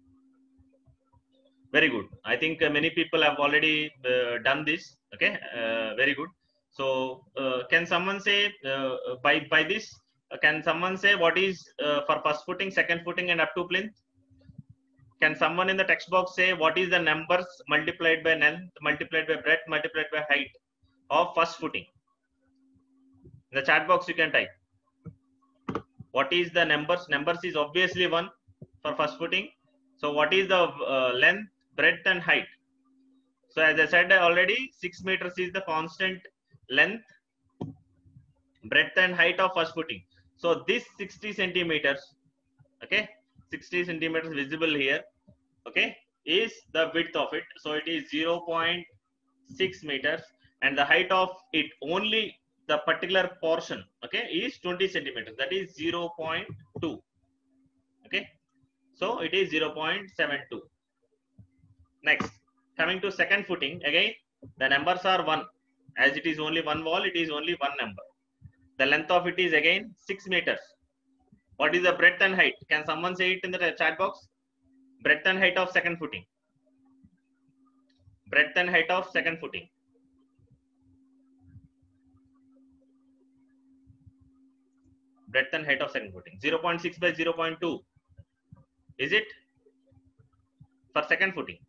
Very good. I think uh, many people have already uh, done this. Okay, uh, very good. So, uh, can someone say uh, by by this? Uh, can someone say what is uh, for first footing, second footing, and up to plinth? Can someone in the text box say what is the numbers multiplied by length, multiplied by breadth, multiplied by height of first footing? In the chat box, you can type. What is the numbers? Numbers is obviously one for first footing. So, what is the uh, length, breadth, and height? So, as I said already, six meters is the constant length, breadth, and height of first footing. So, this sixty centimeters, okay, sixty centimeters visible here, okay, is the width of it. So, it is zero point six meters, and the height of it only the particular portion, okay, is twenty centimeters. That is zero point two. Okay, so it is zero point seven two. Next, coming to second footing, again the numbers are one. As it is only one wall, it is only one number. The length of it is again six meters. What is the breadth and height? Can someone say it in the chat box? Breadth and height of second footing. Breadth and height of second footing. Breadth and height of second footing. zero point six by zero point two. Is it? For second footing.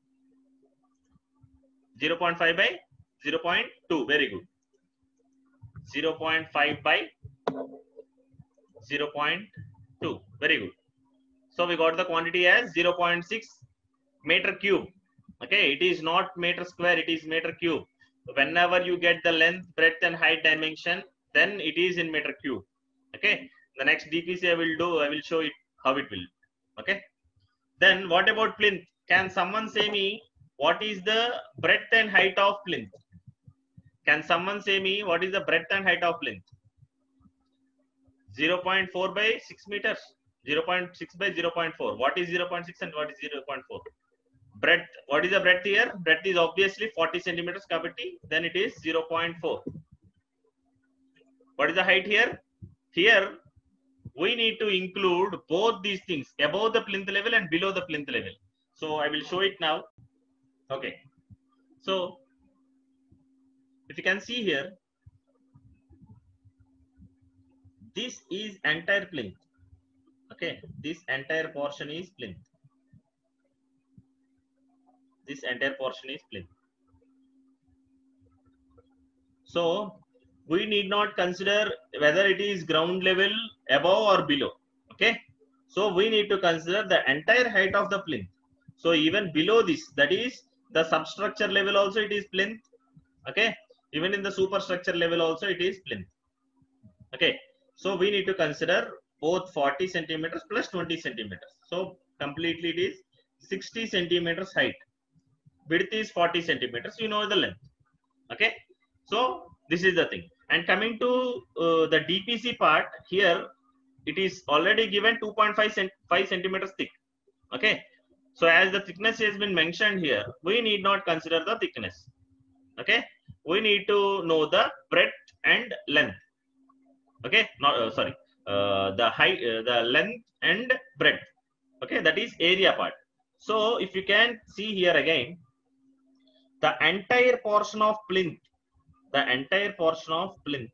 zero point five by zero point two. Very good. zero point five by zero point two. Very good. So we got the quantity as zero point six meter cube. Okay, it is not meter square, it is meter cube. Whenever you get the length, breadth, and height dimension, then it is in meter cube. Okay, the next D P C I will do, I will show it how it will. Okay, then what about plinth? Can someone say me what is the breadth and height of plinth? Can someone say me what is the breadth and height of plinth? zero point four by six meters. zero point six by zero point four. What is zero point six and what is zero point four? Breadth. What is the breadth here? Breadth is obviously forty centimeters. Then it is zero point four. What is the height here? Here we need to include both these things, above the plinth level and below the plinth level. So I will show it now. Okay. So if you can see here, this is entire plinth. Okay, this entire portion is plinth. This entire portion is plinth. So we need not consider whether it is ground level, above or below. Okay, so we need to consider the entire height of the plinth. So even below this, that is the substructure level also it is plinth. Okay, even in the superstructure level also it is plinth. Okay, so we need to consider both forty centimeters plus twenty centimeters. So completely it is sixty centimeters height. Width is forty centimeters. You know the length. Okay, so this is the thing. And coming to uh, the D P C part here, it is already given two point five centimeters thick. Okay. So as the thickness has been mentioned here, we need not consider the thickness. Okay. We need to know the breadth and length. Okay. Not uh, sorry. Uh, the height, uh, the length and breadth. Okay. That is area part. So if you can see here again, the entire portion of plinth, the entire portion of plinth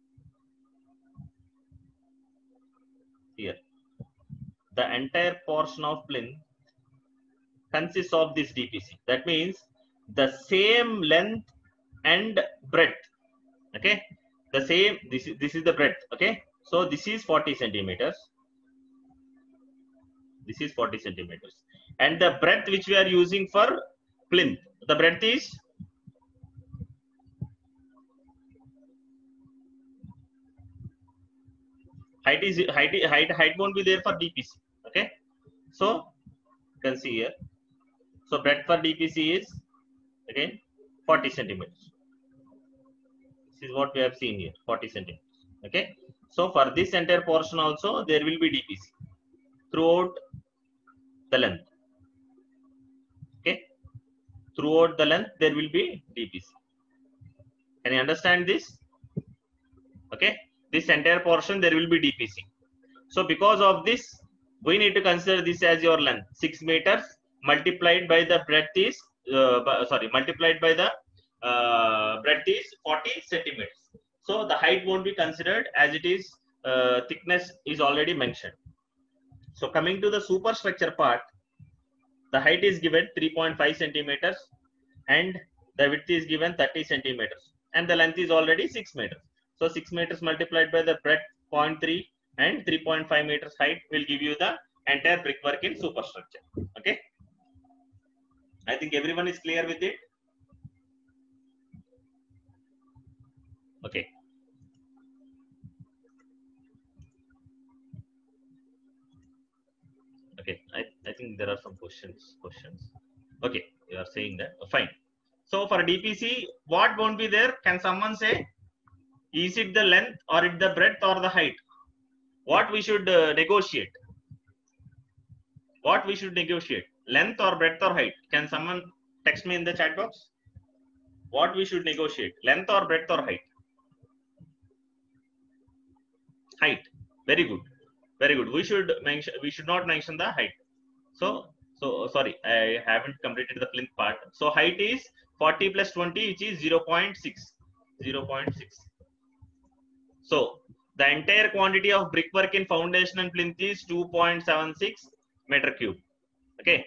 here, the entire portion of plinth consists of this D P C. That means the same length and breadth. Okay, the same. This is this is the breadth. Okay, so this is forty centimeters. This is forty centimeters, and the breadth which we are using for plinth, the breadth is height is height height height won't be there for D P C. Okay, so you can see here. So breadth for D P C is again forty centimeters. This is what we have seen here, forty centimeters. Okay, so for this entire portion also there will be D P C throughout the length. Okay, throughout the length there will be D P C. Can you understand this? Okay, this entire portion there will be D P C. So because of this, we need to consider this as your length, six meters multiplied by the breadth is uh, sorry multiplied by the uh, breadth is forty centimeters. So the height won't be considered as it is uh, thickness is already mentioned. So coming to the superstructure part, the height is given three point five centimeters and the width is given thirty centimeters and the length is already six meters. So six meters multiplied by the breadth zero point three and three point five meters height will give you the entire brickwork in superstructure. Okay, I think everyone is clear with it. Okay. Okay, I, I think there are some questions. Questions. Okay, you are saying that. Oh, fine. So for D P C, what won't be there? Can someone say? Is it the length or it the breadth or the height? What we should uh, negotiate? What we should negotiate? Length or breadth or height? Can someone text me in the chat box? What we should negotiate? Length or breadth or height? Height. Very good. Very good. We should mention. We should not mention the height. So, so sorry, I haven't completed the plinth part. So height is forty plus twenty, which is zero point six. zero point six. So the entire quantity of brickwork in foundation and plinth is two point seven six meter cube. Okay.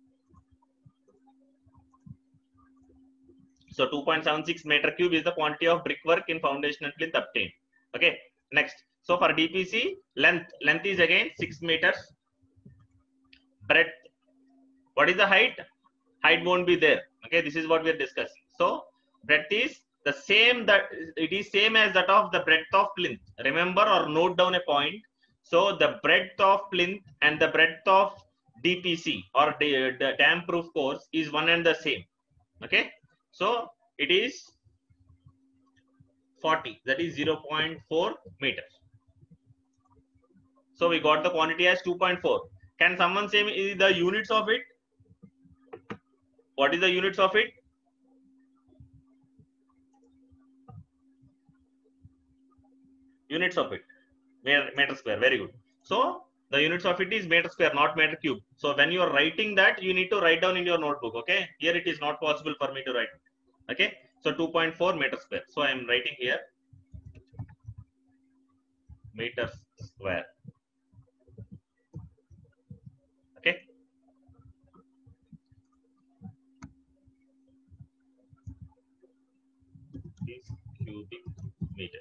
So two point seven six meter cube is the quantity of brickwork in foundation and plinth obtained. Okay. Next. So for D P C, length length is again six meters. Breadth. What is the height? Height won't be there. Okay. This is what we are discussing. So breadth is the same that it is same as that of the breadth of plinth. Remember or note down a point. So the breadth of plinth and the breadth of D P C or the, the dam proof course is one and the same. Okay. So it is forty, that is zero point four meters. So we got the quantity as two point four. Can someone say me the units of it? What is the units of it? Units of it, meter square. Very good. So the units of it is meter square, not meter cube. So when you are writing that, you need to write down in your notebook. Okay. Here it is not possible for me to write. Okay. So two point four meter square. So I am writing here meter square. Okay. These cubic meters.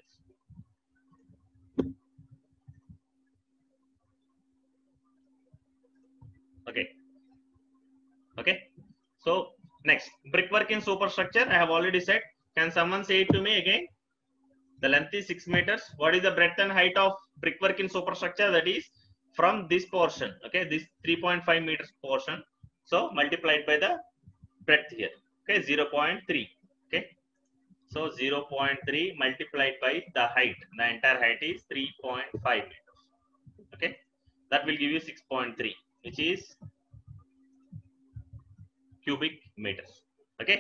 Okay. Okay. So next, brickwork in superstructure. I have already said. Can someone say it to me again? The length is six meters. What is the breadth and height of brickwork in superstructure? That is from this portion. Okay, this three point five meters portion. So multiplied by the breadth here. Okay, zero point three. Okay. So zero point three multiplied by the height. The entire height is three point five meters. Okay, that will give you six point three, which is cubic meters. Okay,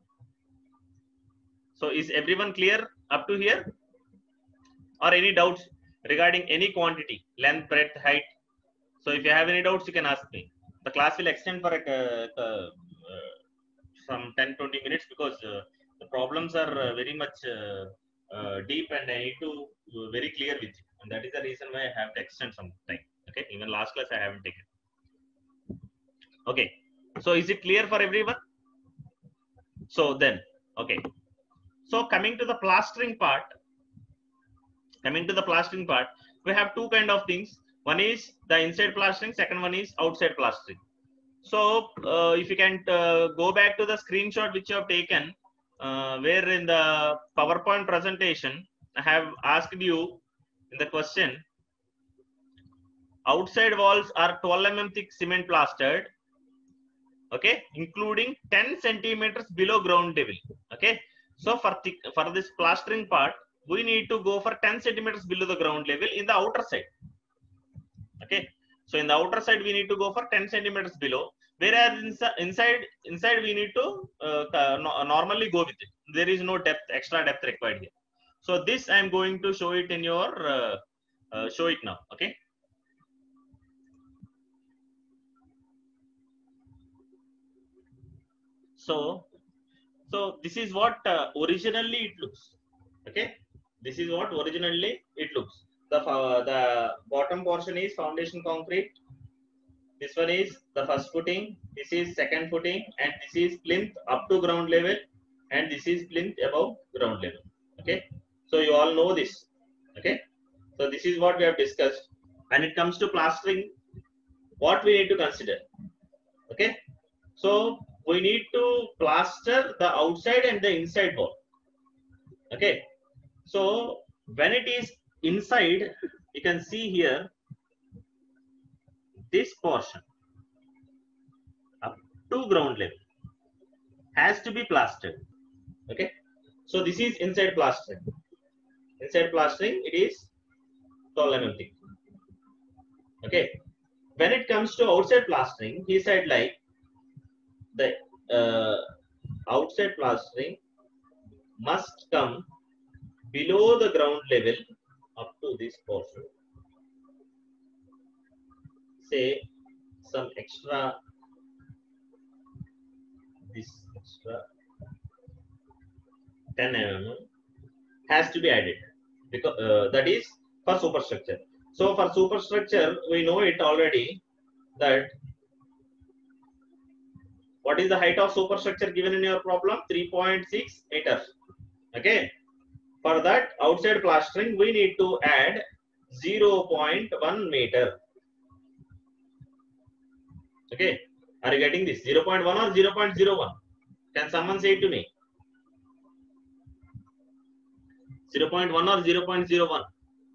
so is everyone clear up to here, or any doubts regarding any quantity, length, breadth, height? So if you have any doubts, you can ask me. The class will extend for a, uh, uh, some ten to twenty minutes, because uh, the problems are uh, very much uh, uh, deep, and I need to uh, very clear with you, and that is the reason why I have to extend some time. Okay, even last class I haven't taken. Okay, so is it clear for everyone? So then, okay, so coming to the plastering part, coming to the plastering part, we have two kind of things. One is the inside plastering, second one is outside plastering. So uh, if you can uh, go back to the screenshot which you have taken, uh, where in the PowerPoint presentation, I have asked you in the question, outside walls are twelve millimeter thick cement plastered, okay, including ten centimeters below ground level. Okay, so for thick, for this plastering part, we need to go for ten centimeters below the ground level in the outer side. Okay, so in the outer side we need to go for ten centimeters below, whereas inside inside we need to uh, normally go with it. There is no depth, extra depth required here. So this I am going to show it in your uh, uh, show it now. Okay, so so this is what uh, originally it looks. Okay, this is what originally it looks. The uh, the bottom portion is foundation concrete. This one is the first footing, this is second footing, and this is plinth up to ground level, and this is plinth above ground level. Okay, so you all know this. Okay, so this is what we have discussed. When it comes to plastering, what we need to consider? Okay, so we need to plaster the outside and the inside wall. Okay, so when it is inside, you can see here, this portion up to ground level has to be plastered. Okay, so this is inside plastering. Inside plastering, it is twelve millimeter thick. Okay, when it comes to outside plastering, he said like the uh, outside plastering must come below the ground level up to this portion. Say some extra, this extra ten millimeter has to be added, because uh, that is for superstructure. So for superstructure, we know it already that what is the height of superstructure given in your problem? three point six meters. Okay, for that outside plastering we need to add zero point one meter. Okay, are you getting this? zero point one or zero point zero one? Can someone say it to me? zero point one or zero point zero one?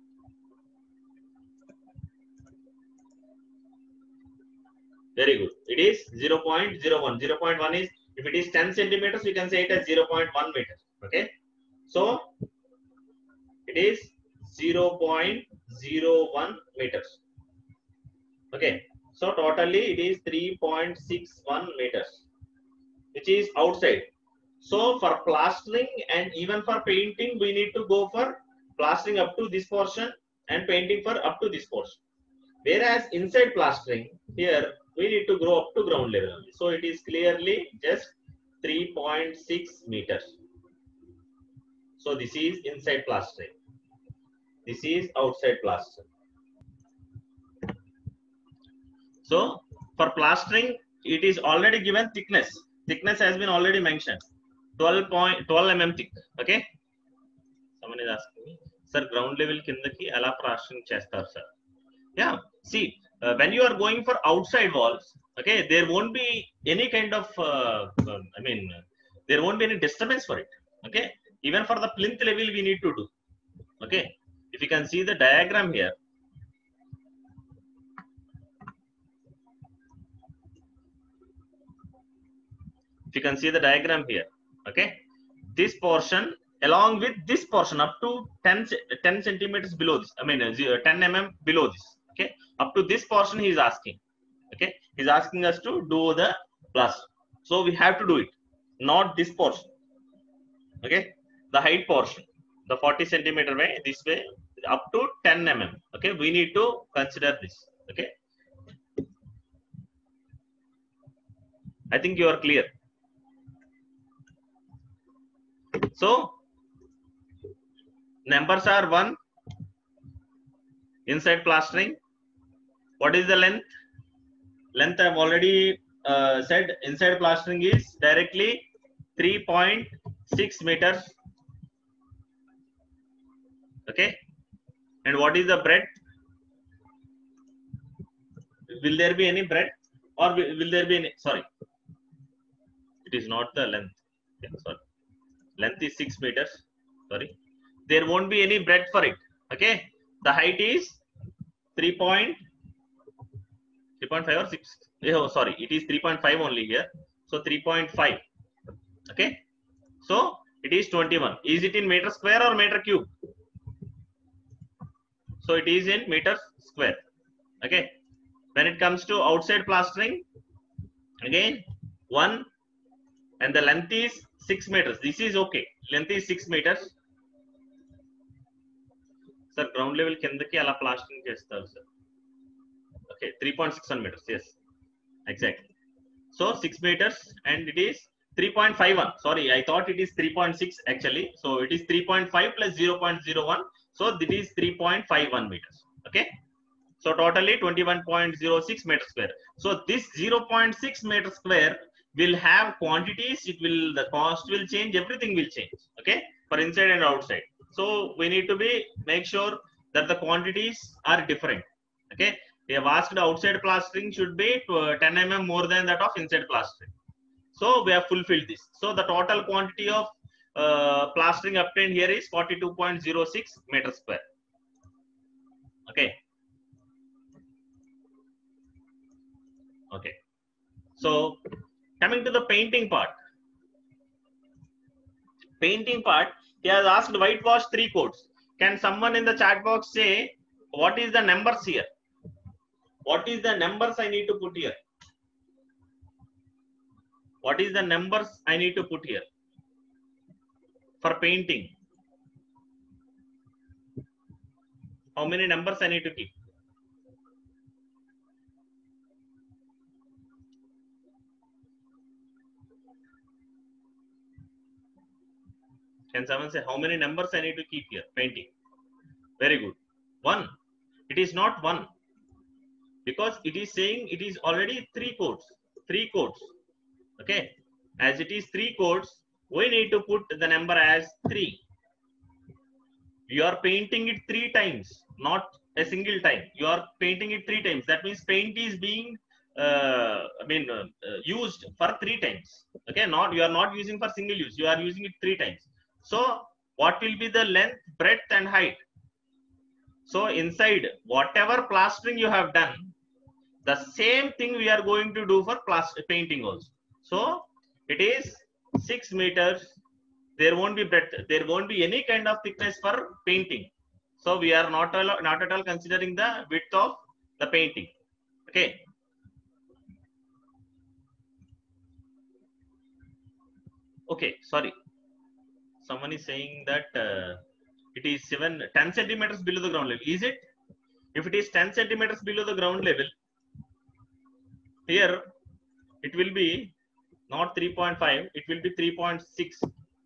Very good. It is zero point zero one. zero point one is, if it is ten centimeters, we can say it as zero point one meters. Okay, so it is zero point zero one meters. Okay, so totally it is three point six one meters, which is outside. So for plastering and even for painting, we need to go for plastering up to this portion and painting for up to this portion. Whereas inside plastering, here we need to go up to ground level only. So it is clearly just three point six meters. So this is inside plastering. This is outside plastering. So for plastering, it is already given thickness. Thickness has been already mentioned. twelve millimeter thick. Okay. Someone is asking me, sir, ground level kindaki ala plastering chestar, sir. Yeah. See, uh, when you are going for outside walls, okay, there won't be any kind of, uh, uh, I mean, uh, there won't be any disturbance for it. Okay. Even for the plinth level, we need to do. Okay. If you can see the diagram here. If you can see the diagram here. Okay. This portion along with this portion up to ten, ten centimeters below this. I mean, uh, ten millimeters below this. Okay. Up to this portion he is asking. Okay, he is asking us to do the plaster. So we have to do it, not this portion. Okay, the height portion, the forty centimeter way, this way up to ten millimeters. Okay, we need to consider this. Okay, I think you are clear. So numbers are one. Inside plastering, what is the length? Length I have already uh, said. Inside plastering is directly three point six meters. Okay, and what is the breadth? Will there be any breadth, or will there be any? Sorry, it is not the length. Yeah, sorry, length is six meters. Sorry, there won't be any breadth for it. Okay, the height is three point five or six. Oh, sorry, it is three point five only here. So three point five. Okay, so it is twenty-one. Is it in meter square or meter cube? So it is in meters square. Okay, when it comes to outside plastering, again one, and the length is six meters. This is okay. Length is six meters. Sir, ground level kindaki ala plastering chestaru sir. Okay, three point six one meters. Yes, exactly. So six meters, and it is three point five one. Sorry, I thought it is three point six actually. So it is three point five plus zero point zero one. So this is three point five one meters. Okay. So totally twenty-one point zero six meters square. So this zero point six meters square will have quantities. It will, the cost will change. Everything will change. Okay, for inside and outside. So we need to be make sure that the quantities are different. Okay. We have asked outside plastering should be ten millimeters more than that of inside plastering. So we have fulfilled this. So the total quantity of uh, plastering obtained here is forty-two point zero six meters square. Okay. Okay. So coming to the painting part. Painting part, he has asked whitewash three coats. Can someone in the chat box say what is the numbers here? What is the numbers I need to put here? What is the numbers I need to put here for painting? How many numbers I need to keep? Can someone say how many numbers I need to keep here? Painting. Very good. One. It is not one, because it is saying it is already three coats. Three coats. Okay. As it is three coats, we need to put the number as three. You are painting it three times, not a single time. You are painting it three times. That means paint is being uh, I mean uh, used for three times. Okay, not you are not using for single use. You are using it three times. So what will be the length, breadth, and height? So inside whatever plastering you have done, the same thing we are going to do for plaster painting also. So it is six meters. There won't be breadth. There won't be any kind of thickness for painting. So we are not not at all considering the width of the painting. Okay. Okay. Sorry. Someone is saying that uh, it is seven, ten centimeters below the ground level. Is it? If it is ten centimeters below the ground level, here it will be not three point five. It will be three point six.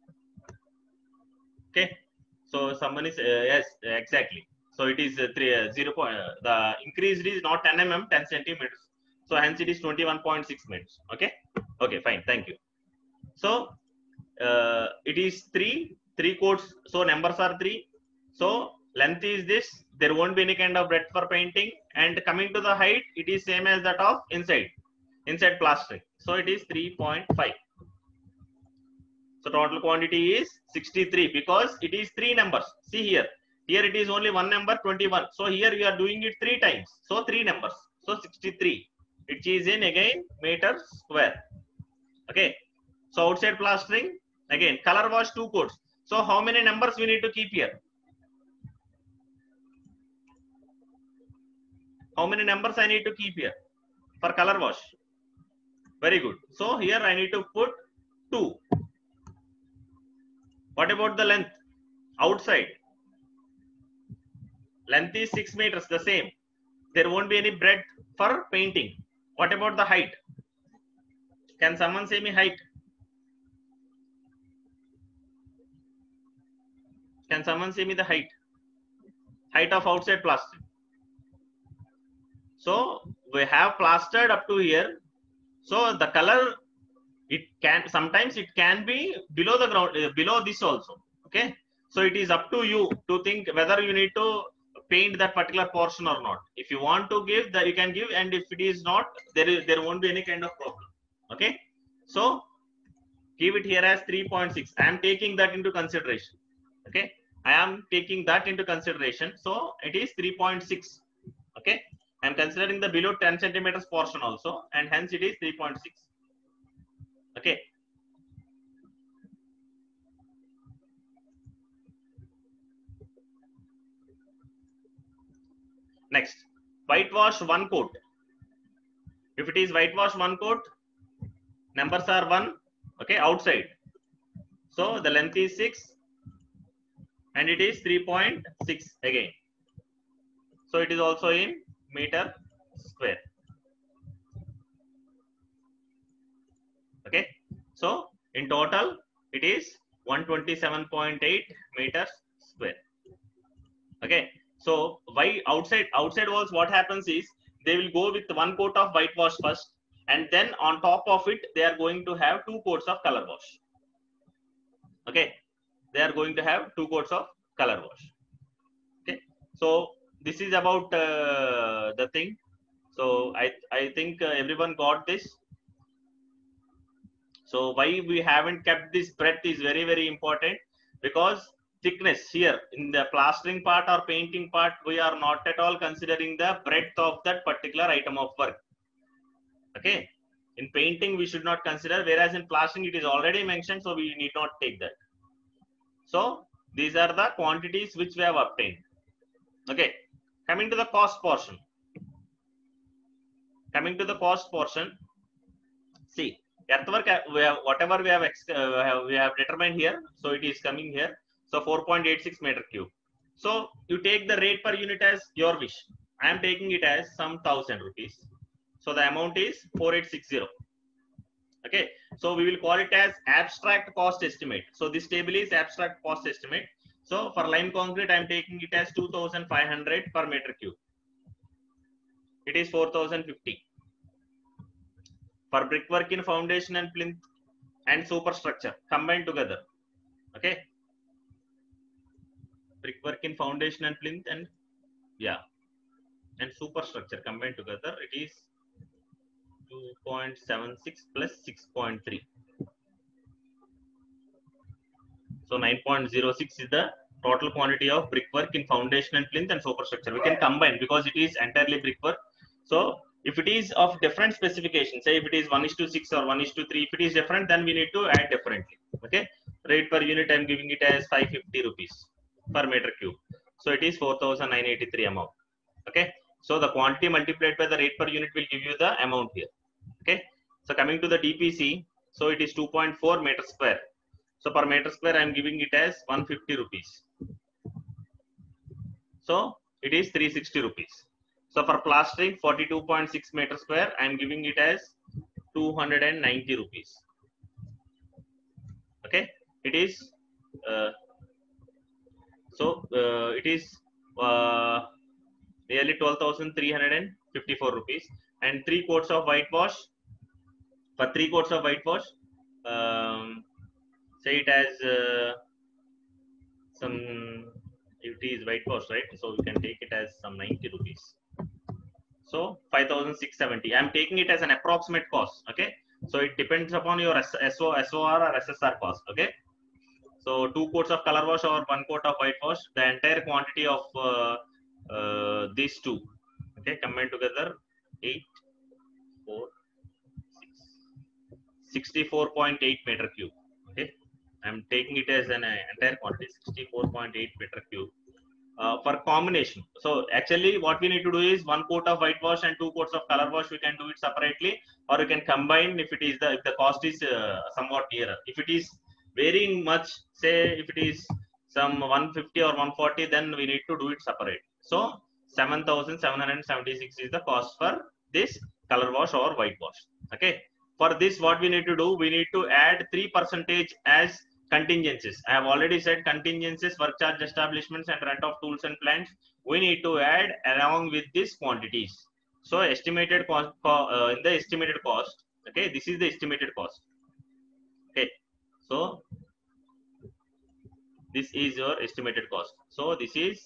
Okay. So someone is uh, yes, exactly. So it is uh, three, uh, zero point. Uh, the increased is not ten millimeters, ten centimeters. So hence it is twenty-one point six meters. Okay. Okay. Fine. Thank you. So uh, it is three. Three coats. So numbers are three. So length is this. There won't be any kind of breadth for painting. And coming to the height, it is same as that of inside. Inside plastering. So it is three point five. So total quantity is sixty-three because it is three numbers. See here. Here it is only one number, twenty-one. So here we are doing it three times. So three numbers. So sixty-three. It is in again meter square. Okay. So outside plastering, again color wash two coats. So how many numbers we need to keep here? How many numbers I need to keep here for color wash? Very good. So here I need to put two. What about the length? Outside. Length is six meters, the same. There won't be any breadth for painting. What about the height? Can someone say me height? Can someone say me the height? Height of outside plaster. So we have plastered up to here. So the color, it can sometimes it can be below the ground, uh, below this also. Okay. So it is up to you to think whether you need to paint that particular portion or not. If you want to give that, you can give, and if it is not, there is there won't be any kind of problem. Okay. So give it here as three point six. I am taking that into consideration. Okay. I am taking that into consideration. So it is three point six. Okay. I am considering the below ten centimeters portion also, and hence it is three point six. Okay. Next, whitewash one coat. If it is whitewash one coat, numbers are one. Okay, outside. So the length is six, and it is three point six again. So it is also in meter square. Okay. So in total, it is one twenty-seven point eight meters square. Okay. So why outside outside walls? What happens is they will go with one coat of whitewash first, and then on top of it they are going to have two coats of color wash. Okay. They are going to have two coats of color wash. Okay. So this is about uh, the thing. So I I think uh, everyone got this. So why we haven't kept this breadth is very very important, because thickness here in the plastering part or painting part, we are not at all considering the breadth of that particular item of work. Okay. In painting we should not consider, whereas in plastering it is already mentioned, so we need not take that. So these are the quantities which we have obtained. Okay. Coming to the cost portion. Coming to the cost portion. See, earthwork, we have, whatever we have, uh, we have determined here, so it is coming here. So four point eight six meter cube. So you take the rate per unit as your wish. I am taking it as some thousand rupees. So the amount is four eight six zero. Okay. So we will call it as abstract cost estimate. So this table is abstract cost estimate. So for lime concrete, I am taking it as two thousand five hundred per meter cube. It is four thousand fifty. For brickwork in foundation and plinth and superstructure combined together. Okay. Brickwork in foundation and plinth and yeah, and superstructure combined together, it is two point seven six plus six point three. So nine point zero six is the total quantity of brickwork in foundation and plinth and superstructure. We can combine because it is entirely brickwork. So if it is of different specification, say if it is one is to six or one is to three, if it is different, then we need to add differently. Okay. Rate per unit, I am giving it as five hundred fifty rupees per meter cube. So it is four thousand nine hundred eighty-three amount. Okay. So the quantity multiplied by the rate per unit will give you the amount here. Okay. So coming to the D P C, so it is two point four meter square. So per meter square, I am giving it as one hundred fifty rupees. So it is three hundred sixty rupees. So for plastering, forty-two point six meter square, I am giving it as two hundred ninety rupees. Okay. It is, uh, so uh, it is uh, nearly twelve thousand three hundred fifty-four rupees, and three coats of whitewash. For three coats of whitewash, um, say it as uh, some, it is whitewash, right? So we can take it as some ninety rupees. So five thousand six hundred seventy. I am taking it as an approximate cost. Okay. So it depends upon your S O, S O R or S S R cost. Okay. So two coats of color wash or one coat of whitewash, the entire quantity of uh, uh, these two, okay, combined together, eight, four, six, sixty-four point eight meter cube. Okay, I am taking it as an uh, entire quantity, sixty-four point eight meter cube. uh, for combination. So actually what we need to do is one coat of whitewash and two coats of color wash. We can do it separately, or you can combine if it is the if the cost is uh, somewhat nearer. If it is varying much, say if it is some one fifty or one forty, then we need to do it separate. So seven thousand seven hundred seventy-six is the cost for this color wash or whitewash. Okay. For this, what we need to do, we need to add three percentage as contingencies. I have already said contingencies, work charge establishments, and rent of tools and plants. We need to add along with these quantities. So estimated cost uh, in the estimated cost. Okay, this is the estimated cost. Okay, so this is your estimated cost. So this is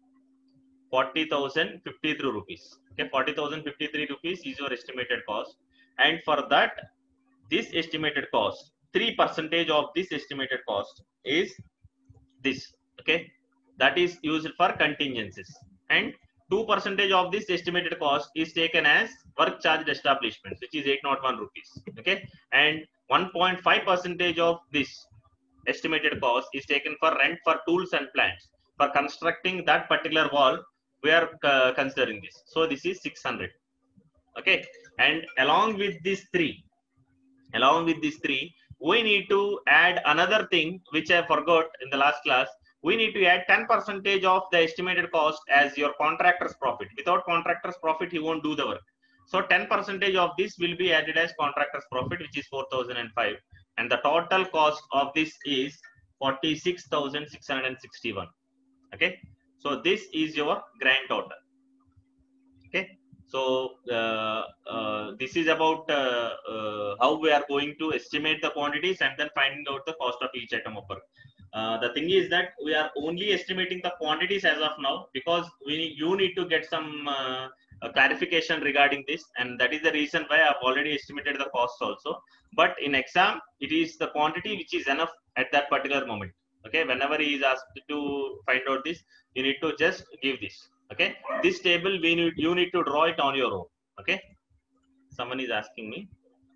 forty thousand fifty-three rupees. Okay, forty thousand fifty-three rupees is your estimated cost, and for that, this estimated cost, three percentage of this estimated cost is this. Okay, that is used for contingencies, and two percentage of this estimated cost is taken as work charge establishments, which is eight hundred one rupees. Okay, and one point five percentage of this estimated cost is taken for rent for tools and plants. For constructing that particular wall, we are uh, considering this. So this is six hundred. Okay, and along with these three, along with these three, we need to add another thing which I forgot in the last class. We need to add ten percentage of the estimated cost as your contractor's profit. Without contractor's profit, he won't do the work. So ten percentage of this will be added as contractor's profit, which is four thousand five. And the total cost of this is forty-six thousand six hundred sixty-one. Okay. So this is your grand total. Okay. So uh, uh, this is about uh, uh, how we are going to estimate the quantities and then finding out the cost of each item of work. Uh, the thing is that we are only estimating the quantities as of now, because we you need to get some uh, clarification regarding this, and that is the reason why I have already estimated the costs also. But in exam, it is the quantity which is enough at that particular moment. Okay, whenever he is asked to find out this, you need to just give this. Okay, this table we need you need to draw it on your own. Okay, someone is asking me.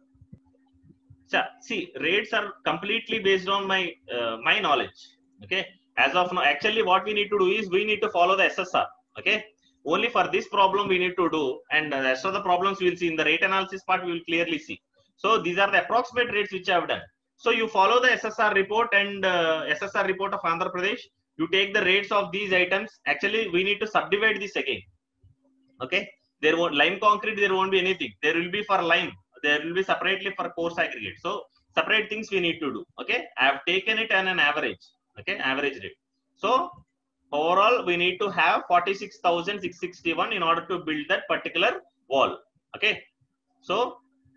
So see, rates are completely based on my uh, my knowledge. Okay, as of now, actually what we need to do is we need to follow the S S R. Okay, only for this problem we need to do, and the rest of the problems we will see in the rate analysis part. We will clearly see. So these are the approximate rates which I have done. So you follow the S S R report and uh, S S R report of Andhra Pradesh. You take the rates of these items. Actually, we need to subdivide this again. Okay, there won't lime concrete. There won't be anything. There will be for lime. There will be separately for coarse aggregate. So separate things we need to do. Okay, I have taken it on an average. Okay, average rate. So overall, we need to have forty-six thousand six hundred sixty-one in order to build that particular wall. Okay, so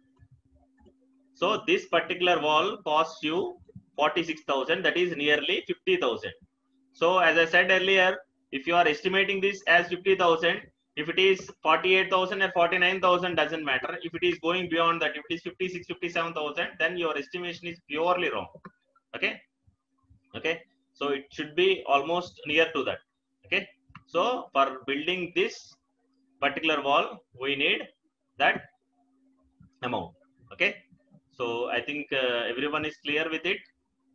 so this particular wall costs you forty-six thousand. That is nearly fifty thousand. So as I said earlier, if you are estimating this as fifty thousand, if it is forty-eight thousand or forty-nine thousand, doesn't matter. If it is going beyond that, if it is fifty-six, fifty-seven thousand, then your estimation is purely wrong. Okay. Okay. So it should be almost near to that. Okay. So for building this particular wall, we need that amount. Okay. So I think uh, everyone is clear with it.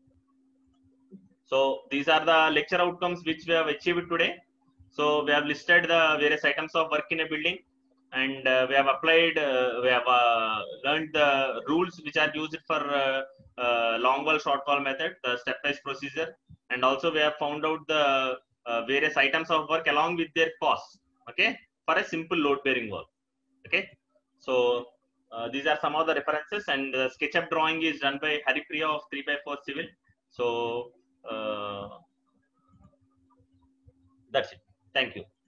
So these are the lecture outcomes which we have achieved today. So we have listed the various items of work in a building, and uh, we have applied, uh, we have uh, learned the rules which are used for uh, uh, long wall, short wall method, the stepwise procedure, and also we have found out the uh, various items of work along with their costs. Okay, for a simple load bearing wall. Okay, so uh, these are some of the references, and the SketchUp drawing is done by Haripriya of three by four Civil. So uh, that's it. Thank you.